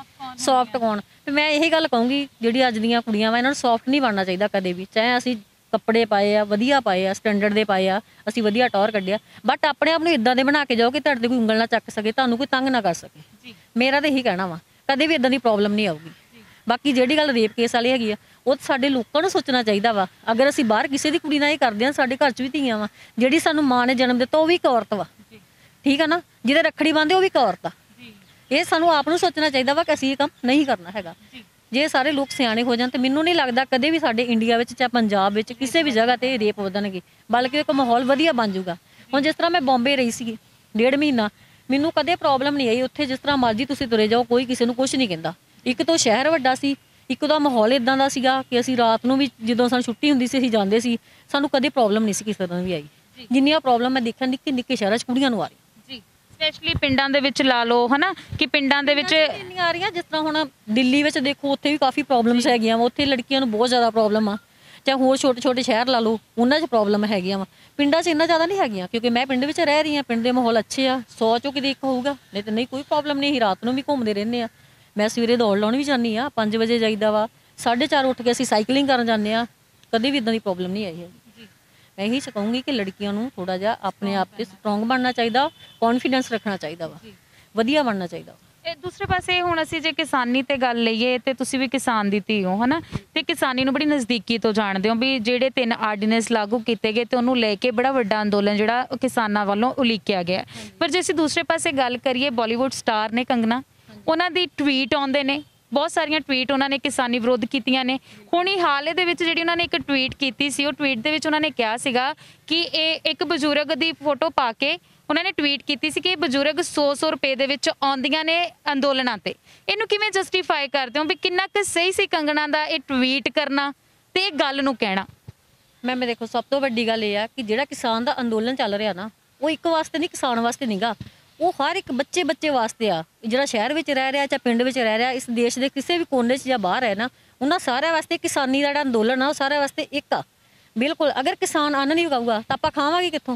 ਸੌਫਟ ਕੌਣ। ਤੇ ਮੈਂ ਇਹੀ ਗੱਲ ਕਹੂੰਗੀ, ਜਿਹੜੀ ਅੱਜ ਦੀਆਂ ਕੁੜੀਆਂ ਵਾ ਇਹਨਾਂ ਨੂੰ ਸੌਫਟ ਨਹੀਂ ਬਣਨਾ ਚਾਹੀਦਾ ਕਦੇ ਵੀ। ਚਾਹੇ ਅਸੀਂ ਕੱਪੜੇ ਪਾਏ ਆ, ਵਧੀਆ ਪਾਏ ਆ, ਸਟੈਂਡਰਡ ਦੇ ਪਾਏ ਆ, ਅਸੀਂ ਵਧੀਆ ਟੌਰ ਕੱਢਿਆ, ਬਟ ਆਪਣੇ ਆਪ ਨੂੰ ਇਦਾਂ ਦੇ ਬਣਾ ਕੇ ਜਾਓ ਕਿ ਤੁਹਾਡੇ ਤੇ ਕੋਈ ਉਂਗਲ ਨਾ ਚੱਕ ਸਕੇ, ਤੁਹਾਨੂੰ ਕੋਈ ਤੰਗ ਨਾ ਕਰ ਸਕੇ। ਮੇਰਾ ਤਾਂ ਇਹੀ ਕਹਿਣਾ ਵਾ, ਕਦੇ ਵੀ ਇਦਾਂ ਦੀ ਪ੍ਰੋਬਲਮ ਨਹੀਂ ਆਊਗੀ। ਬਾਕੀ ਜਿਹੜੀ ਗੱਲ ਰੇਪ ਕੇਸ ਵਾਲੀ ਹੈਗੀ ਆ, ਉਹ ਸਾਡੇ ਲੋਕਾਂ ਨੂੰ ਸੋਚਣਾ ਚਾਹੀਦਾ ਵਾ। ਅਗਰ ਅਸੀਂ ਬਾਹਰ ਕਿਸੇ ਦੀ ਕੁੜੀ ਨਾਲ ਇਹ ਕਰਦੇ ਹਾਂ, ਸਾਡੇ ਘਰ 'ਚ ਵੀ ਧੀਆਂ ਵਾ, ਜਿਹੜੀ ਸਾਨੂੰ ਮਾਂ ਨੇ ਜਨਮ ਦਿੱਤਾ ਉਹ ਵੀ ਇੱਕ ਔਰਤ ਵਾ, ਠੀਕ ਆ ਨਾ, ਜਿਹਦੇ ਰੱਖੜੀ ਬੰਨ੍ਹਦੇ ਉਹ ਵੀ ਇੱਕ ਔਰਤ ਆ। ਇਹ ਸਾਨੂੰ ਆਪ ਨੂੰ ਸੋਚਣਾ ਚਾਹੀਦਾ ਵਾ ਕਿ ਅਸੀਂ ਇਹ ਕੰਮ ਨਹੀਂ ਕਰਨਾ ਹੈਗਾ। ਜੇ ਸਾਰੇ ਲੋਕ ਸਿਆਣੇ ਹੋ ਜਾਣ, ਤੇ ਮੈਨੂੰ ਨਹੀਂ ਲੱਗਦਾ ਕਦੇ ਵੀ ਸਾਡੇ ਇੰਡੀਆ ਵਿੱਚ ਜਾਂ ਪੰਜਾਬ ਵਿੱਚ ਕਿਸੇ ਵੀ ਜਗ੍ਹਾ ਤੇ ਰੇਪ ਵਧਣਗੇ, ਬਲਕਿ ਇੱਕ ਮਾਹੌਲ ਵਧੀਆ ਬਣ ਜਾਊਗਾ। ਹੁਣ ਜਿਸ ਤਰ੍ਹਾਂ ਮੈਂ ਬੰਬੇ ਰਹੀ ਸੀਗੀ ਡੇਢ ਮਹੀਨਾ, ਮੈਨੂੰ ਕਦੇ ਪ੍ਰੋਬਲਮ ਨਹੀਂ ਆਈ ਉੱਥੇ। ਜਿਸ ਤਰ੍ਹਾਂ ਮਰਜ਼ੀ ਤੁਸੀਂ ਤੁਰੇ ਜਾਓ, ਕੋਈ ਕਿਸੇ ਨੂੰ ਕੁਝ ਨਹੀਂ ਕਹਿੰਦਾ। ਇੱਕ ਤਾਂ ਸ਼ਹਿਰ ਵੱਡਾ ਸੀ, ਇੱਕ ਦਾ ਮਾਹੌਲ ਇਦਾਂ ਦਾ ਸੀਗਾ ਕਿ ਅਸੀਂ ਰਾਤ ਨੂੰ ਵੀ ਜਦੋਂ ਸਾਨੂੰ ਛੁੱਟੀ ਹੁੰਦੀ ਸੀ ਅਸੀਂ ਜਾਂਦੇ ਸੀ, ਸਾਨੂੰ ਕਦੇ ਪ੍ਰੋਬਲਮ ਨਹੀਂ ਸੀ ਕਿਸੇ ਤਰ੍ਹਾਂ ਵੀ ਆਈ। ਜਿੰਨੀਆਂ ਪ੍ਰੋਬਲਮ ਮੈਂ ਦੇਖਿਆ ਨਿੱਕੇ ਨਿੱਕੇ ਸ਼ਹਿਰਾਂ 'ਚ ਕੁੜੀਆਂ ਨੂੰ ਆ ਰਹੀ ਜੀ, ਸਪੈਸ਼ਲੀ ਪਿੰਡਾਂ ਦੇ ਵਿੱਚ ਲਾ ਲਓ ਹਨਾ, ਕਿ ਪਿੰਡਾਂ ਦੇ ਵਿੱਚ ਇੰਨੀਆਂ ਆ ਰਹੀਆਂ। ਜਿਸ ਤਰ੍ਹਾਂ ਹੁਣ ਦਿੱਲੀ ਵਿੱਚ ਦੇਖੋ, ਉੱਥੇ ਵੀ ਕਾਫੀ ਪ੍ਰੋਬਲਮਸ ਹੈਗੀਆਂ ਵਾ, ਉੱਥੇ ਲੜਕੀਆਂ ਨੂੰ ਬਹੁਤ ਜ਼ਿਆਦਾ ਪ੍ਰੋਬਲਮ ਆ। ਚਾਹੇ ਹੋਰ ਛੋਟੇ ਛੋਟੇ ਸ਼ਹਿਰ ਲਾ ਲਓ, ਉਹਨਾਂ 'ਚ ਪ੍ਰੋਬਲਮ ਹੈਗੀਆਂ ਵਾ। ਪਿੰਡਾਂ 'ਚ ਇੰਨਾ ਜ਼ਿਆਦਾ ਨਹੀਂ ਹੈਗੀਆਂ, ਕਿਉਂਕਿ ਮੈਂ ਪਿੰਡ ਵਿੱਚ ਰਹਿ ਰਹੀ ਹਾਂ, ਪਿੰਡ ਦੇ ਮਾਹੌਲ ਅੱਛੇ ਆ, ਸੌ ਚੋਂ ਕਿਤੇ ਇੱਕ ਹੋਊਗਾ, ਨਹੀਂ ਤਾਂ ਨਹੀਂ ਕੋਈ ਪ੍ਰੋਬਲਮ ਨਹੀਂ। ਅਸੀਂ ਰਾਤ ਨੂੰ ਵੀ ਘੁੰਮਦੇ ਰਹਿੰਦੇ ਆ, ਮੈਂ ਸਵੇਰੇ ਦੌੜ ਲਾਉਣ ਵੀ ਜਾਂਦੀ ਆ, ਪੰਜ ਵਜੇ ਜਾਈਦਾ ਵਾ, ਸਾਢੇ ਚਾਰ ਉੱਠ ਕੇ ਅਸੀਂ ਸਾਈਕਲਿੰਗ ਕਰਨ ਜਾਂਦੇ ਆ, ਕਦੇ ਵੀ ਇਦਾਂ ਦੀ ਪ੍ਰੋਬਲਮ ਨਹੀਂ ਆਈ ਹੈ। ਮੈਂ ਇਹੀ ਕਹੂੰਗੀ ਕਿ ਲੜਕੀਆਂ ਨੂੰ ਥੋੜਾ ਜਿਹਾ ਆਪਣੇ ਆਪ ਤੇ ਸਟਰੋਂਗ ਬਣਨਾ ਚਾਹੀਦਾ, ਕੌਨਫੀਡੈਂਸ ਰੱਖਣਾ ਚਾਹੀਦਾ ਵਾ, ਵਧੀਆ ਬਣਨਾ ਚਾਹੀਦਾ। ਇਹ ਦੂਸਰੇ ਪਾਸੇ ਹੁਣ ਅਸੀਂ ਜੇ ਕਿਸਾਨੀ ਤੇ ਗੱਲ ਲਈਏ, ਤੇ ਤੁਸੀਂ ਵੀ ਕਿਸਾਨ ਦੀ ਧੀ ਹੋ ਹਨਾ, ਤੇ ਕਿਸਾਨੀ ਨੂੰ ਬੜੀ ਨਜ਼ਦੀਕੀ ਤੋਂ ਜਾਣਦੇ ਹੋ ਵੀ ਜਿਹੜੇ ਤਿੰਨ ਆਰਡੀਨੈਂਸ ਲਾਗੂ ਕੀਤੇ ਗਏ, ਤੇ ਉਹਨੂੰ ਲੈ ਕੇ ਬੜਾ ਵੱਡਾ ਅੰਦੋਲਨ ਜਿਹੜਾ ਕਿਸਾਨਾਂ ਵੱਲੋਂ ਉਲੀਕਿਆ ਗਿਆ। ਪਰ ਜੇ ਅਸੀਂ ਦੂਸਰੇ ਪਾਸੇ ਗੱਲ ਕਰੀਏ, ਬਾਲੀਵੁੱਡ ਸਟਾਰ ਨੇ ਕੰਗਨਾ, ਉਹਨਾਂ ਦੀ ਟਵੀਟ ਆਉਂਦੇ ਨੇ, ਬਹੁਤ ਸਾਰੀਆਂ ਟਵੀਟ ਉਹਨਾਂ ਨੇ ਕਿਸਾਨੀ ਵਿਰੋਧ ਕੀਤੀਆਂ ਨੇ। ਹੁਣ ਹੀ ਹਾਲੇ ਦੇ ਵਿੱਚ ਜਿਹੜੀ ਉਹਨਾਂ ਨੇ ਇੱਕ ਟਵੀਟ ਕੀਤੀ ਸੀ, ਉਹ ਟਵੀਟ ਦੇ ਵਿੱਚ ਉਹਨਾਂ ਨੇ ਕਿਹਾ ਸੀਗਾ ਕਿ ਇਹ ਇੱਕ ਬਜ਼ੁਰਗ ਦੀ ਫੋਟੋ ਪਾ ਕੇ ਉਹਨਾਂ ਨੇ ਟਵੀਟ ਕੀਤੀ ਸੀ ਕਿ ਇਹ ਬਜ਼ੁਰਗ ਸੌ ਸੌ ਰੁਪਏ ਦੇ ਵਿੱਚ ਆਉਂਦੀਆਂ ਨੇ ਅੰਦੋਲਨਾਂ ਤੇ। ਇਹਨੂੰ ਕਿਵੇਂ ਜਸਟੀਫਾਈ ਕਰਦੇ ਹੋ ਵੀ ਕਿੰਨਾ ਕੁ ਸਹੀ ਸੀ ਕੰਗਣਾ ਦਾ ਇਹ ਟਵੀਟ ਕਰਨਾ ਤੇ ਇਹ ਗੱਲ ਨੂੰ ਕਹਿਣਾ? ਮੈਂ ਮੈਂ ਦੇਖੋ, ਸਭ ਤੋਂ ਵੱਡੀ ਗੱਲ ਇਹ ਆ ਕਿ ਜਿਹੜਾ ਕਿਸਾਨ ਦਾ ਅੰਦੋਲਨ ਚੱਲ ਰਿਹਾ ਨਾ, ਉਹ ਇੱਕ ਵਾਸਤੇ ਨਹੀਂ, ਕਿਸਾਨ ਵਾਸਤੇ ਨਹੀਂਗਾ, ਉਹ ਹਰ ਇੱਕ ਬੱਚੇ ਬੱਚੇ ਵਾਸਤੇ ਆ। ਜਿਹੜਾ ਸ਼ਹਿਰ ਵਿੱਚ ਰਹਿ ਰਿਹਾ ਜਾਂ ਪਿੰਡ ਵਿੱਚ ਰਹਿ ਰਿਹਾ, ਇਸ ਦੇਸ਼ ਦੇ ਕਿਸੇ ਵੀ ਕੋਨੇ 'ਚ ਜਾਂ ਬਾਹਰ ਹੈ ਨਾ, ਉਹਨਾਂ ਸਾਰਿਆਂ ਵਾਸਤੇ ਕਿਸਾਨੀ ਦਾ ਜਿਹੜਾ ਅੰਦੋਲਨ ਆ ਉਹ ਸਾਰਿਆਂ ਵਾਸਤੇ ਇੱਕ ਆ। ਬਿਲਕੁਲ, ਅਗਰ ਕਿਸਾਨ ਅੰਨ ਨਹੀਂ ਉਗਾਊਗਾ ਤਾਂ ਆਪਾਂ ਖਾਵਾਂਗੇ ਕਿੱਥੋਂ?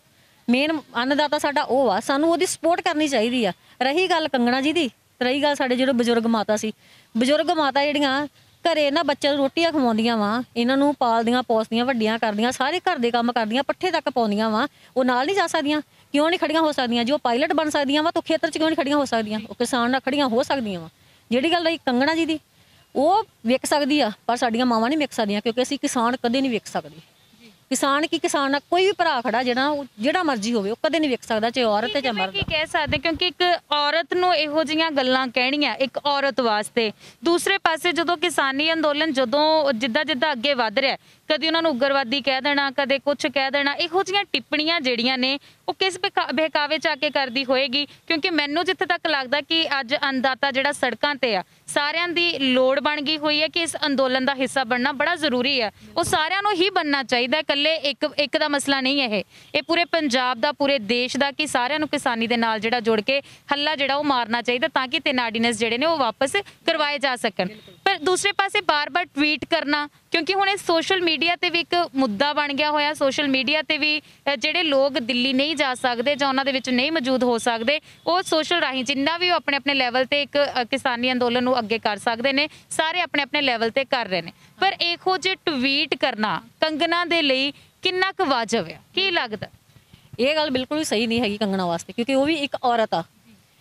ਮੇਨ ਅੰਨਦਾਤਾ ਸਾਡਾ ਉਹ ਆ, ਸਾਨੂੰ ਉਹਦੀ ਸਪੋਰਟ ਕਰਨੀ ਚਾਹੀਦੀ ਆ। ਰਹੀ ਗੱਲ ਕੰਗਣਾ ਜੀ ਦੀ, ਰਹੀ ਗੱਲ ਸਾਡੇ ਜਿਹੜੇ ਬਜ਼ੁਰਗ ਮਾਤਾ ਸੀ, ਬਜ਼ੁਰਗ ਮਾਤਾ ਜਿਹੜੀਆਂ ਘਰੇ ਇਹਨਾਂ ਬੱਚਿਆਂ ਨੂੰ ਰੋਟੀਆਂ ਖਵਾਉਂਦੀਆਂ ਵਾ, ਇਹਨਾਂ ਨੂੰ ਪਾਲਦੀਆਂ ਪੋਸਦੀਆਂ, ਵੱਡੀਆਂ ਕਰਦੀਆਂ, ਸਾਰੇ ਘਰ ਦੇ ਕੰਮ ਕਰਦੀਆਂ, ਪੱਠੇ ਤੱਕ ਪਾਉਂਦੀਆਂ ਵਾ, ਉਹ ਨਾਲ ਨਹੀਂ ਜਾ ਸਕਦੀਆਂ? ਕਿਉਂ ਨਹੀਂ ਖੜੀਆਂ ਹੋ ਸਕਦੀਆਂ? ਜੋ ਪਾਇਲਟ ਬਣ ਸਕਦੀਆਂ ਵਾ ਤਾਂ ਖੇਤਰ 'ਚ ਕਿਉਂ ਨਹੀਂ ਖੜੀਆਂ ਹੋ ਸਕਦੀਆਂ? ਉਹ ਕਿਸਾਨ ਨਾਲ ਖੜੀਆਂ ਹੋ ਸਕਦੀਆਂ ਵਾ। ਜਿਹੜੀ ਗੱਲ ਰਹੀ ਕੰਗਣਾ ਜੀ ਦੀ, ਉਹ ਵਿਕ ਸਕਦੀ ਆ, ਪਰ ਸਾਡੀਆਂ ਮਾਵਾਂ ਨਹੀਂ ਵਿਕ ਸਕਦੀਆਂ, ਕਿਉਂਕਿ ਅਸੀਂ ਕਿਸਾਨ ਕਦੇ ਨਹੀਂ ਵਿਕ ਸਕਦੇ। ਕਿਸਾਨ ਕੀ ਕਿਸਾਨ ਆ, ਕੋਈ ਵੀ ਭਰਾ ਖੜਾ ਜਿਹੜਾ ਉਹ ਜਿਹੜਾ ਮਰਜ਼ੀ ਹੋਵੇ ਉਹ ਕਦੇ ਨਹੀਂ ਵਿਕ ਸਕਦਾ, ਚਾਹੇ ਔਰਤ ਹੈ ਚਾਹੇ ਕਿਵੇਂ ਮਰਦ। ਕੀ ਕਹਿ ਸਕਦੇ, ਕਿਉਂਕਿ ਇੱਕ ਔਰਤ ਨੂੰ ਇਹੋ ਜਿਹੀਆਂ ਗੱਲਾਂ ਕਹਿਣੀਆਂ ਇੱਕ ਔਰਤ ਵਾਸਤੇ, ਦੂਸਰੇ ਪਾਸੇ ਜਦੋਂ ਕਿਸਾਨੀ ਅੰਦੋਲਨ ਜਦੋਂ ਜਿੱਦਾਂ ਜਿੱਦਾਂ ਅੱਗੇ ਵੱਧ ਰਿਹਾ, ਕਦੀ ਉਹਨਾਂ ਨੂੰ ਉਗਰਵਾਦੀ ਕਹਿ ਦੇਣਾ, ਕਦੇ ਕੁਝ ਕਹਿ ਦੇਣਾ, ਇਹੋ ਜਿਹੀਆਂ ਟਿੱਪਣੀਆਂ ਜਿਹੜੀਆਂ ਨੇ ਉਹ ਕਿਸ ਬਹਿਕਾ- ਬਹਿਕਾਵੇ ਚ ਆ ਕੇ ਕਰਦੀ ਹੋਏਗੀ। ਕਿਉਂਕਿ ਮੈਨੂੰ ਜਿੱਥੇ ਤੱਕ ਲੱਗਦਾ ਕਿ ਅੱਜ ਅੰਨਦਾਤਾ ਜਿਹੜਾ ਸੜਕਾਂ ਤੇ ਆ, ਸਾਰਿਆਂ ਦੀ ਲੋੜ ਬਣ ਗਈ ਹੋਈ ਹੈ ਕਿ ਇਸ ਅੰਦੋਲਨ ਦਾ ਹਿੱਸਾ ਬਣਨਾ ਬੜਾ ਜ਼ਰੂਰੀ ਹੈ। ਉਹ ਸਾਰਿਆਂ ਨੂੰ ਹੀ ਬਣਨਾ ਚਾਹੀਦਾ, ਇਕੱਲੇ ਇੱਕ ਇੱਕ ਦਾ ਮਸਲਾ ਨਹੀਂ ਹੈ ਇਹ ਇਹ ਪੂਰੇ ਪੰਜਾਬ ਦਾ, ਪੂਰੇ ਦੇਸ਼ ਦਾ, ਕਿ ਸਾਰਿਆਂ ਨੂੰ ਕਿਸਾਨੀ ਦੇ ਨਾਲ ਜਿਹੜਾ ਜੁੜ ਕੇ ਹੱਲਾ ਜਿਹੜਾ ਉਹ ਮਾਰਨਾ ਚਾਹੀਦਾ ਤਾਂ ਕਿ ਤਿੰਨ ਆਰਡੀਨੈਂਸ ਜਿਹੜੇ ਨੇ ਉਹ ਵਾਪਸ ਕਰਵਾਏ ਜਾ ਸਕਣ। ਪਰ ਦੂਸਰੇ ਪਾਸੇ ਬਾਰ-ਬਾਰ ਟਵੀਟ ਕਰਨਾ, ਕਿਉਂਕਿ ਹੁਣ ਇਹ ਸੋਸ਼ਲ ਮੀਡੀਆ ਤੇ ਵੀ ਇੱਕ ਮੁੱਦਾ ਬਣ ਗਿਆ ਹੋਇਆ। ਸੋਸ਼ਲ ਮੀਡੀਆ ਤੇ ਵੀ ਅ, ਜਿਹੜੇ ਲੋਕ ਦਿੱਲੀ ਨਹੀਂ ਜਾ ਸਕਦੇ ਜਾਂ ਉਹਨਾਂ ਦੇ ਵਿੱਚ ਨਹੀਂ ਮੌਜੂਦ ਹੋ ਸਕਦੇ, ਉਹ ਸੋਸ਼ਲ ਰਾਹੀਂ ਜਿੰਨਾ ਵੀ ਉਹ ਆਪਣੇ ਆਪਣੇ ਲੈਵਲ ਤੇ ਇੱਕ ਅ, ਕਿਸਾਨੀ ਅੰਦੋਲਨ ਨੂੰ ਅੱਗੇ ਕਰ ਸਕਦੇ ਨੇ, ਸਾਰੇ ਆਪਣੇ ਆਪਣੇ ਲੈਵਲ ਤੇ ਕਰ ਰਹੇ ਨੇ। ਪਰ ਇਹੋ ਜਿਹੇ ਟਵੀਟ ਕਰਨਾ ਕੰਗਨਾ ਦੇ ਲਈ ਕਿੰਨਾ ਕੁ ਵਾਜਬ ਹੈ, ਕੀ ਲੱਗਦਾ? ਇਹ ਗੱਲ ਬਿਲਕੁਲ ਵੀ ਸਹੀ ਨਹੀਂ ਹੈਗੀ ਕੰਗਣਾ ਵਾਸਤੇ, ਕਿਉਂਕਿ ਉਹ ਵੀ ਇੱਕ ਔਰਤ ਆ।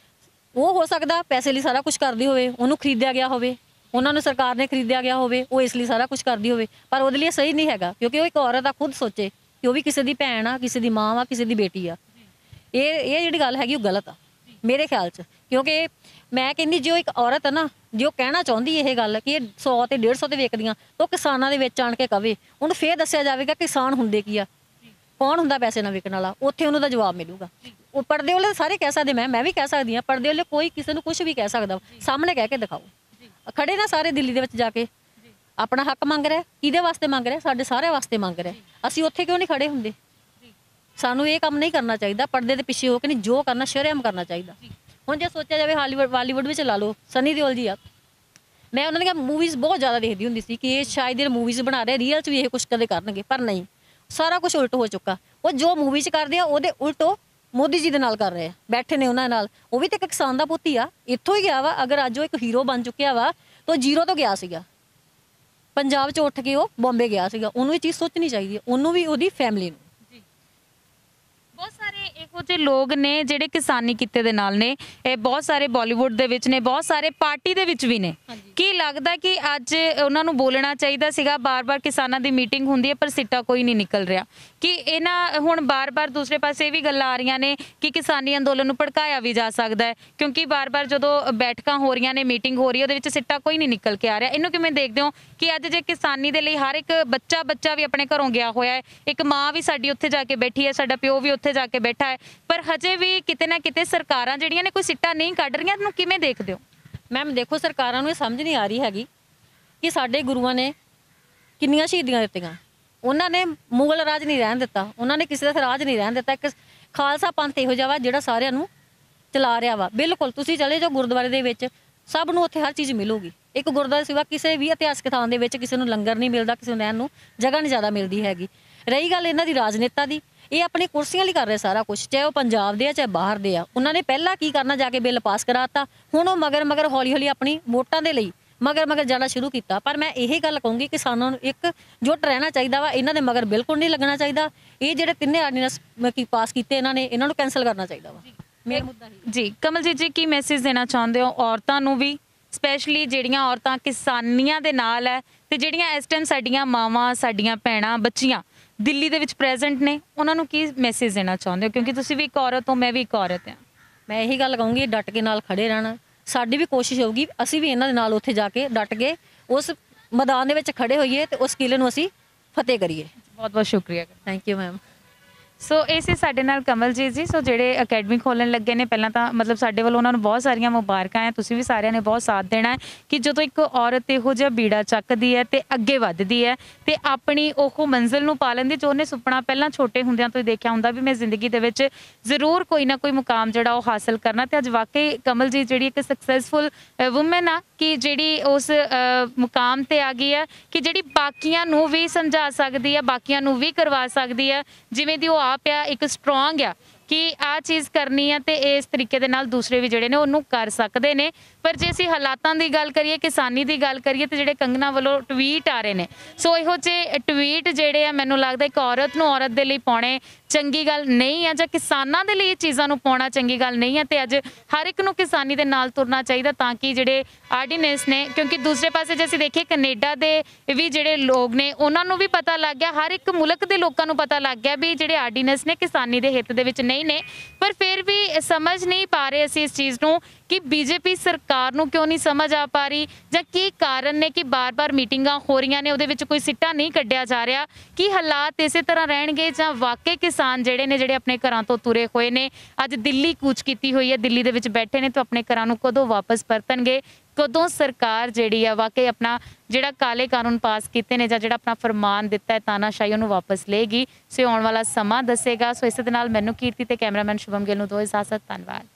ਉਹ ਹੋ ਸਕਦਾ ਪੈਸੇ ਲਈ ਸਾਰਾ ਕੁਝ ਕਰਦੀ ਹੋਵੇ, ਉਹਨੂੰ ਖਰੀਦਿਆ ਗਿਆ ਹੋਵੇ, ਉਹਨਾਂ ਨੂੰ ਸਰਕਾਰ ਨੇ ਖਰੀਦਿਆ ਗਿਆ ਹੋਵੇ, ਉਹ ਇਸ ਲਈ ਸਾਰਾ ਕੁਝ ਕਰਦੀ ਹੋਵੇ, ਪਰ ਉਹਦੇ ਲਈ ਸਹੀ ਨਹੀਂ ਹੈਗਾ। ਕਿਉਂਕਿ ਉਹ ਇੱਕ ਔਰਤ ਆ, ਖੁਦ ਸੋਚੇ ਕਿ ਉਹ ਵੀ ਕਿਸੇ ਦੀ ਭੈਣ ਆ, ਕਿਸੇ ਦੀ ਮਾਂ ਆ, ਕਿਸੇ ਦੀ ਬੇਟੀ ਆ। ਇਹ ਇਹ ਜਿਹੜੀ ਗੱਲ ਹੈਗੀ ਉਹ ਗਲਤ ਆ ਮੇਰੇ ਖਿਆਲ 'ਚ। ਕਿਉਂਕਿ ਮੈਂ ਕਹਿੰਦੀ ਜੇ ਉਹ ਇੱਕ ਔਰਤ ਆ ਨਾ, ਜੇ ਉਹ ਕਹਿਣਾ ਚਾਹੁੰਦੀ ਇਹ ਗੱਲ ਕਿ ਇਹ ਸੌ ਤੇ ਡੇਢ ਸੌ ਤੇ ਵੇਚਦੀਆਂ, ਤਾਂ ਉਹ ਕਿਸਾਨਾਂ ਦੇ ਵਿੱਚ ਆਣ ਕੇ ਕਵੇ, ਉਹਨੂੰ ਫੇਰ ਦੱਸਿਆ ਜਾਵੇਗਾ ਕਿਸਾਨ ਹੁੰਦੇ ਕੀ ਆ, ਕੌਣ ਹੁੰਦਾ ਪੈਸੇ ਨਾਲ ਵਿਕਣ ਵਾਲਾ, ਉੱਥੇ ਉਹਨੂੰ ਦਾ ਜਵਾਬ ਮਿਲੂਗਾ। ਉਹ ਪਰਦੇ ਵਾਲੇ ਸਾਰੇ ਕਹਿ ਸਕਦੇ, ਮੈਂ ਮੈਂ ਵੀ ਕਹਿ ਸਕਦੀ ਹਾਂ, ਪਰਦੇ ਵਾਲੇ ਕੋਈ ਕਿਸੇ ਨੂੰ ਕੁਝ ਵੀ ਕਹਿ ਸਕਦਾ, ਸਾਹਮਣੇ ਕਹਿ ਕੇ ਦਿਖਾਓ। ਖੜੇ ਨਾ ਸਾਰੇ ਦਿੱਲੀ ਦੇ ਵਿੱਚ ਜਾ ਕੇ ਆਪਣਾ ਹੱਕ ਮੰਗ ਰਿਹਾ, ਕਿਹਦੇ ਵਾਸਤੇ ਮੰਗ ਰਿਹਾ? ਸਾਡੇ ਸਾਰਿਆਂ ਵਾਸਤੇ ਮੰਗ ਰਿਹਾ। ਅਸੀਂ ਉੱਥੇ ਕਿਉਂ ਨਹੀਂ ਖੜੇ ਹੁੰਦੇ? ਸਾਨੂੰ ਇਹ ਕੰਮ ਨਹੀਂ ਕਰਨਾ ਚਾਹੀਦਾ, ਪਰਦੇ ਦੇ ਪਿੱਛੇ ਹੋ ਕੇ ਨਹੀਂ, ਜੋ ਕਰਨਾ ਸ਼ਰੇਆਮ ਕਰਨਾ ਚਾਹੀਦਾ। ਹੁਣ ਜੇ ਸੋਚਿਆ ਜਾਵੇ ਹਾਲੀਵੁੱਡ ਬਾਲੀਵੁੱਡ ਵਿੱਚ ਲਾ ਲਓ, ਸਨੀ ਦਿਓਲ ਜੀ ਆ, ਮੈਂ ਉਹਨਾਂ ਦੀਆਂ ਮੂਵੀਜ਼ ਬਹੁਤ ਜ਼ਿਆਦਾ ਦੇਖਦੀ ਹੁੰਦੀ ਸੀ ਕਿ ਇਹ ਸ਼ਾਇਦ ਇਹ ਮੂਵੀਜ਼ ਬਣਾ ਰਹੇ, ਰੀਅਲ 'ਚ ਵੀ ਇਹ ਕੁਛ ਕਦੇ ਕਰਨਗੇ, ਪਰ ਨਹੀਂ, ਸਾਰਾ ਕੁਝ ਉਲਟ ਹੋ ਚੁੱਕਾ। ਉਹ ਜੋ ਮੂਵੀ 'ਚ ਕਰਦੇ ਆ ਉਹਦੇ ਉਲਟ ਉਹ ਮੋਦੀ ਜੀ ਦੇ ਨਾਲ ਕਰ ਰਹੇ ਆ, ਬੈਠੇ ਨੇ ਉਹਨਾਂ ਨਾਲ। ਉਹ ਵੀ ਤੇ ਇੱਕ ਕਿਸਾਨ ਦਾ ਪੁੱਤ ਹੀ ਆ, ਇੱਥੋਂ ਹੀ ਗਿਆ ਵਾ। ਅਗਰ ਅੱਜ ਉਹ ਇੱਕ ਹੀਰੋ ਬਣ ਚੁੱਕਿਆ ਵਾ ਤਾਂ ਜ਼ੀਰੋ ਤੋਂ ਗਿਆ ਸੀਗਾ, ਪੰਜਾਬ 'ਚ ਉੱਠ ਕੇ ਉਹ ਬੰਬੇ ਗਿਆ ਸੀਗਾ। ਉਹਨੂੰ ਇਹ ਚੀਜ਼ ਸੋਚਣੀ ਚਾਹੀਦੀ ਹੈ, ਉਹਨੂੰ ਵੀ, ਉਹਦੀ ਫੈਮਿਲੀ ਨੂੰ। ਬਹੁਤ ਸਾਰੇ ਇਹੋ ਜਿਹੇ ਲੋਕ ਨੇ ਜਿਹੜੇ ਕਿਸਾਨੀ ਕਿੱਤੇ ਦੇ ਨਾਲ ਨੇ, ਇਹ ਬਹੁਤ ਸਾਰੇ ਬਾਲੀਵੁੱਡ ਦੇ ਵਿੱਚ ਨੇ, ਬਹੁਤ ਸਾਰੇ ਪਾਰਟੀ ਦੇ ਵਿੱਚ ਵੀ ਨੇ। ਕੀ ਲੱਗਦਾ ਕਿ ਅੱਜ ਉਹਨਾਂ ਨੂੰ ਬੋਲਣਾ ਚਾਹੀਦਾ ਸੀਗਾ? ਬਾਰ-ਬਾਰ ਕਿਸਾਨਾਂ ਦੀ ਮੀਟਿੰਗ ਹੁੰਦੀ ਹੈ ਪਰ ਸਿੱਟਾ ਕੋਈ ਨਹੀਂ ਨਿਕਲ ਰਿਹਾ। ਕਿ ਇਹਨਾਂ ਹੁਣ ਬਾਰ-ਬਾਰ ਦੂਸਰੇ ਪਾਸੇ ਇਹ ਵੀ ਗੱਲਾਂ ਆ ਰਹੀਆਂ ਨੇ ਕਿ ਕਿਸਾਨੀ ਅੰਦੋਲਨ ਨੂੰ ਭੜਕਾਇਆ ਵੀ ਜਾ ਸਕਦਾ ਹੈ, ਕਿਉਂਕਿ ਬਾਰ-ਬਾਰ ਜਦੋਂ ਬੈਠਕਾਂ ਹੋ ਰਹੀਆਂ ਨੇ, ਮੀਟਿੰਗ ਹੋ ਰਹੀ ਹੈ, ਉਹਦੇ ਵਿੱਚ ਸਿੱਟਾ ਕੋਈ ਨਹੀਂ ਨਿਕਲ ਕੇ ਆ ਰਿਹਾ। ਇਹਨੂੰ ਕਿਵੇਂ ਦੇਖਦੇ ਹੋ ਕਿ ਅੱਜ ਜੇ ਕਿਸਾਨੀ ਦੇ ਲਈ ਹਰ ਇੱਕ ਬੱਚਾ ਬੱਚਾ ਵੀ ਆਪਣੇ ਘਰੋਂ ਗਿਆ ਹੋਇਆ ਹੈ, ਇੱਕ ਮਾਂ ਵੀ ਸਾਡੀ ਉੱਥੇ ਜਾ ਕੇ ਬੈਠੀ ਹੈ, ਸਾਡਾ ਪਿਓ ਵੀ ਉੱਥੇ ਜਾ ਕੇ ਬੈਠਾ ਹੈ, ਪਰ ਹਜੇ ਵੀ ਕਿਤੇ ਨਾ ਕਿਤੇ ਸਰਕਾਰਾਂ ਜਿਹੜੀਆਂ ਨੇ ਕੋਈ ਸਿੱਟਾ ਨਹੀਂ ਕੱਢ ਰਹੀਆਂ, ਇਹਨੂੰ ਕਿਵੇਂ ਦੇਖਦੇ ਹੋ? ਮੈਮ ਦੇਖੋ, ਸਰਕਾਰਾਂ ਨੂੰ ਇਹ ਸਮਝ ਨਹੀਂ ਆ ਰਹੀ ਹੈਗੀ ਕਿ ਸਾਡੇ ਗੁਰੂਆਂ ਨੇ ਕਿੰਨੀਆਂ ਸ਼ਹੀਦੀਆਂ ਦਿੱਤੀਆਂ। ਉਹਨਾਂ ਨੇ ਮੁਗਲ ਰਾਜ ਨਹੀਂ ਰਹਿਣ ਦਿੱਤਾ, ਉਹਨਾਂ ਨੇ ਕਿਸੇ ਦਾ ਰਾਜ ਨਹੀਂ ਰਹਿਣ ਦਿੱਤਾ। ਇੱਕ ਖਾਲਸਾ ਪੰਥ ਇਹੋ ਜਿਹਾ ਵਾ ਜਿਹੜਾ ਸਾਰਿਆਂ ਨੂੰ ਚਲਾ ਰਿਹਾ ਵਾ। ਬਿਲਕੁਲ ਤੁਸੀਂ ਚਲੇ ਜਾਓ ਗੁਰਦੁਆਰੇ ਦੇ ਵਿੱਚ, ਸਭ ਨੂੰ ਉੱਥੇ ਹਰ ਚੀਜ਼ ਮਿਲੂਗੀ। ਇੱਕ ਗੁਰਦੁਆਰੇ ਸਿਵਾ ਕਿਸੇ ਵੀ ਇਤਿਹਾਸਕ ਥਾਂ ਦੇ ਵਿੱਚ ਕਿਸੇ ਨੂੰ ਲੰਗਰ ਨਹੀਂ ਮਿਲਦਾ, ਕਿਸੇ ਨੂੰ ਰਹਿਣ ਨੂੰ ਜਗ੍ਹਾ ਨਹੀਂ ਜ਼ਿਆਦਾ ਮਿਲਦੀ ਹੈਗੀ। ਰਹੀ ਗੱਲ ਇਹਨਾਂ ਦੀ ਰਾਜਨੇਤਾ ਦੀ, ਇਹ ਆਪਣੀ ਕੁਰਸੀਆਂ ਲਈ ਕਰ ਰਹੇ ਸਾਰਾ ਕੁਝ, ਚਾਹੇ ਉਹ ਪੰਜਾਬ ਦੇ ਆ ਚਾਹੇ ਬਾਹਰ ਦੇ ਆ। ਉਹਨਾਂ ਨੇ ਪਹਿਲਾਂ ਕੀ ਕਰਨਾ, ਜਾ ਕੇ ਬਿੱਲ ਪਾਸ ਕਰਾਤਾ, ਹੁਣ ਉਹ ਮਗਰ ਮਗਰ ਹੌਲੀ ਹੌਲੀ ਆਪਣੀ ਵੋਟਾਂ ਦੇ ਲਈ ਮਗਰ ਮਗਰ ਜਾਣਾ ਸ਼ੁਰੂ ਕੀਤਾ। ਪਰ ਮੈਂ ਇਹੀ ਗੱਲ ਕਹੂੰਗੀ ਕਿ ਸਾਨੂੰ ਇੱਕ ਜੁੱਟ ਰਹਿਣਾ ਚਾਹੀਦਾ ਵਾ, ਇਹਨਾਂ ਦੇ ਮਗਰ ਬਿਲਕੁਲ ਨਹੀਂ ਲੱਗਣਾ ਚਾਹੀਦਾ। ਇਹ ਜਿਹੜੇ ਤਿੰਨੇ ਆਰਡੀਨੈਂਸ ਕੀ ਪਾਸ ਕੀਤੇ ਇਹਨਾਂ ਨੇ, ਇਹਨਾਂ ਨੂੰ ਕੈਂਸਲ ਕਰਨਾ ਚਾਹੀਦਾ ਵਾ। ਮੇਰਾ ਮੁੱਦਾ ਜੀ ਕਮਲਜੀਤ ਜੀ, ਕੀ ਮੈਸੇਜ ਦੇਣਾ ਚਾਹੁੰਦੇ ਹੋ ਔਰਤਾਂ ਨੂੰ ਵੀ, ਸਪੈਸ਼ਲੀ ਜਿਹੜੀਆਂ ਔਰਤਾਂ ਕਿਸਾਨੀਆਂ ਦੇ ਨਾਲ ਹੈ ਤੇ ਜਿਹੜੀਆਂ ਇਸ ਟਾਈਮ ਸਾਡੀਆਂ ਮਾਵਾਂ, ਸਾਡੀਆਂ ਭੈਣਾਂ, ਬੱਚੀਆਂ ਦਿੱਲੀ ਦੇ ਵਿੱਚ ਪ੍ਰੈਜ਼ੈਂਟ ਨੇ, ਉਹਨਾਂ ਨੂੰ ਕੀ ਮੈਸੇਜ ਦੇਣਾ ਚਾਹੁੰਦੇ ਹੋ? ਕਿਉਂਕਿ ਤੁਸੀਂ ਵੀ ਇੱਕ ਔਰਤ ਹੋ, ਮੈਂ ਵੀ ਇੱਕ ਔਰਤ ਹਾਂ। ਮੈਂ ਇਹੀ ਗੱਲ ਕਹੂੰਗੀ, ਡਟ ਕੇ ਨਾਲ ਖੜੇ ਰਹਿਣਾ। ਸਾਡੀ ਵੀ ਕੋਸ਼ਿਸ਼ ਹੋਊਗੀ ਅਸੀਂ ਵੀ ਇਹਨਾਂ ਦੇ ਨਾਲ ਉੱਥੇ ਜਾ ਕੇ ਡਟ ਕੇ ਉਸ ਮੈਦਾਨ ਦੇ ਵਿੱਚ ਖੜੇ ਹੋਈਏ ਤੇ ਉਸ ਕਿਲੇ ਨੂੰ ਅਸੀਂ ਫਤਿਹ ਕਰੀਏ। ਬਹੁਤ ਬਹੁਤ ਸ਼ੁਕਰੀਆ। Thank you ma'am. ਸੋ ਇਹ ਸੀ ਸਾਡੇ ਨਾਲ ਕਮਲਜੀਤ ਜੀ। ਸੋ ਜਿਹੜੇ ਅਕੈਡਮੀ ਖੋਲਣ ਲੱਗੇ ਨੇ, ਪਹਿਲਾਂ ਤਾਂ ਮਤਲਬ ਸਾਡੇ ਵੱਲੋਂ ਉਹਨਾਂ ਨੂੰ ਬਹੁਤ ਸਾਰੀਆਂ ਮੁਬਾਰਕਾਂ ਹੈ। ਤੁਸੀਂ ਵੀ ਸਾਰਿਆਂ ਨੇ ਬਹੁਤ ਸਾਥ ਦੇਣਾ ਹੈ ਕਿ ਜਦੋਂ ਇੱਕ ਔਰਤ ਇਹੋ ਜਿਹਾ ਬੀੜਾ ਚੱਕਦੀ ਹੈ ਤੇ ਅੱਗੇ ਵੱਧਦੀ ਹੈ ਤੇ ਆਪਣੀ ਉਹ ਮੰਜ਼ਿਲ ਨੂੰ ਪਾ ਲੈਂਦੀ ਜੋ ਉਹਨੇ ਸੁਪਨਾ ਪਹਿਲਾਂ ਛੋਟੇ ਹੁੰਦਿਆਂ ਤੋਂ ਹੀ ਦੇਖਿਆ ਹੁੰਦਾ ਵੀ ਮੈਂ ਜ਼ਿੰਦਗੀ ਦੇ ਵਿੱਚ ਜ਼ਰੂਰ ਕੋਈ ਨਾ ਕੋਈ ਮੁਕਾਮ ਜਿਹੜਾ ਉਹ ਹਾਸਲ ਕਰਨਾ। ਤੇ ਅੱਜ ਵਾਕਈ ਕਮਲਜੀਤ ਜਿਹੜੀ ਇੱਕ ਸਕਸੈਸਫੁਲ ਵੂਮਨ ਆ ਕਿ ਜਿਹੜੀ ਉਸ ਮੁਕਾਮ ਤੇ ਆ ਗਈ ਹੈ ਕਿ ਜਿਹੜੀ ਬਾਕੀਆਂ ਨੂੰ ਵੀ ਸਮਝਾ ਸਕਦੀ ਹੈ, ਬਾਕੀਆਂ ਨੂੰ ਵੀ ਕਰਵਾ ਸਕਦੀ ਹੈ। ਜਿਵੇਂ ਦੀ ਉਹ ਆਪ ਆ ਇੱਕ ਸਟਰੋਂਗ ਆ ਕਿ ਆ ਚੀਜ਼ ਕਰਨੀ ਹੈ ਤੇ ਇਸ ਤਰੀਕੇ ਦੇ ਨਾਲ ਦੂਸਰੇ ਵੀ ਜਿਹੜੇ ਨੇ ਉਹਨੂੰ ਕਰ ਸਕਦੇ ਨੇ। ਪਰ ਜੇ ਅਸੀਂ ਹਾਲਾਤਾਂ ਦੀ ਗੱਲ ਕਰੀਏ, ਕਿਸਾਨੀ ਦੀ ਗੱਲ ਕਰੀਏ ਤੇ ਜਿਹੜੇ ਕੰਗਨਾ ਵੱਲੋਂ ਟਵੀਟ ਆ ਰਹੇ ਨੇ, ਸੋ ਇਹੋ ਜਿਹੇ ਟਵੀਟ ਜਿਹੜੇ ਆ ਮੈਨੂੰ ਲੱਗਦਾ ਇੱਕ ਔਰਤ ਨੂੰ ਔਰਤ ਦੇ ਲਈ ਪਾਉਣੇ ਚੰਗੀ ਗੱਲ ਨਹੀਂ ਆ, ਜਾਂ ਕਿਸਾਨਾਂ ਦੇ ਲਈ ਇਹ ਚੀਜ਼ਾਂ ਨੂੰ ਪਾਉਣਾ ਚੰਗੀ ਗੱਲ ਨਹੀਂ ਆ। ਤੇ ਅੱਜ ਹਰ ਇੱਕ ਨੂੰ ਕਿਸਾਨੀ ਦੇ ਨਾਲ ਤੁਰਨਾ ਚਾਹੀਦਾ ਤਾਂ ਕਿ ਜਿਹੜੇ ਆਰਡੀਨੈਂਸ ਨੇ, ਕਿਉਂਕਿ ਦੂਸਰੇ ਪਾਸੇ ਜੇ ਅਸੀਂ ਦੇਖੀਏ ਕੈਨੇਡਾ ਦੇ ਵੀ ਜਿਹੜੇ ਲੋਕ ਨੇ ਉਹਨਾਂ ਨੂੰ ਵੀ ਪਤਾ ਲੱਗ ਗਿਆ, ਹਰ ਇੱਕ ਮੁਲਕ ਦੇ ਲੋਕਾਂ ਨੂੰ ਪਤਾ ਲੱਗ ਗਿਆ ਵੀ ਜਿਹੜੇ ਆਰਡੀਨੈਂਸ ਨੇ ਕਿਸਾਨੀ ਦੇ ਹਿੱਤ ਦੇ ਵਿੱਚ ਨਹੀਂ ਨੇ। ਪਰ ਫਿਰ ਵੀ ਸਮਝ ਨਹੀਂ ਪਾ ਰਹੇ ਅਸੀਂ ਇਸ ਚੀਜ਼ ਨੂੰ ਕਿ ਬੀਜੇਪੀ ਸਰਕਾਰ ਨੂੰ ਕਿਉਂ ਨਹੀਂ ਸਮਝ ਆ ਪਾ ਰਹੀ, ਜਾਂ ਕੀ ਕਾਰਨ ਨੇ ਕਿ ਬਾਰ-ਬਾਰ ਮੀਟਿੰਗਾਂ ਹੋ ਰਹੀਆਂ ਨੇ ਉਹਦੇ ਵਿੱਚ ਕੋਈ ਸਿੱਟਾ ਨਹੀਂ ਕੱਢਿਆ ਜਾ ਰਿਹਾ। ਕੀ ਹਾਲਾਤ ਇਸੇ ਤਰ੍ਹਾਂ ਰਹਿਣਗੇ ਜਾਂ ਵਾਕਈ ਕਿਸਾਨ ਜਿਹੜੇ ਨੇ ਜਿਹੜੇ ਆਪਣੇ ਘਰਾਂ ਤੋਂ ਤੁਰੇ ਹੋਏ ਨੇ, ਅੱਜ ਦਿੱਲੀ ਕੂਚ ਕੀਤੀ ਹੋਈ ਹੈ, ਦਿੱਲੀ ਦੇ ਵਿੱਚ ਬੈਠੇ ਨੇ, ਤਾਂ ਆਪਣੇ ਘਰਾਂ ਨੂੰ ਕਦੋਂ ਵਾਪਸ ਪਰਤਣਗੇ? ਕਦੋਂ ਸਰਕਾਰ ਜਿਹੜੀ ਆ ਵਾਕਈ ਆਪਣਾ ਜਿਹੜਾ ਕਾਲੇ ਕਾਨੂੰਨ ਪਾਸ ਕੀਤੇ ਨੇ ਜਾਂ ਜਿਹੜਾ ਆਪਣਾ ਫਰਮਾਨ ਦਿੱਤਾ ਹੈ ਤਾਨਾਸ਼ਾਹੀ ਉਹਨੂੰ ਵਾਪਸ ਲਏਗੀ? ਸੋ ਆਉਣ ਵਾਲਾ ਸਮਾਂ ਦੱਸੇਗਾ। ਸੋ ਇਸੇ ਦੇ ਨਾਲ ਮੈਨੂੰ ਕੀਰਤੀ ਤੇ ਕੈਮਰਾਮੈਨ ਸ਼ੁਭਮ ਗਿੱਲ ਨੂੰ ਦੋ ਇਜਾਜ਼ਤ। ਧੰਨਵਾਦ।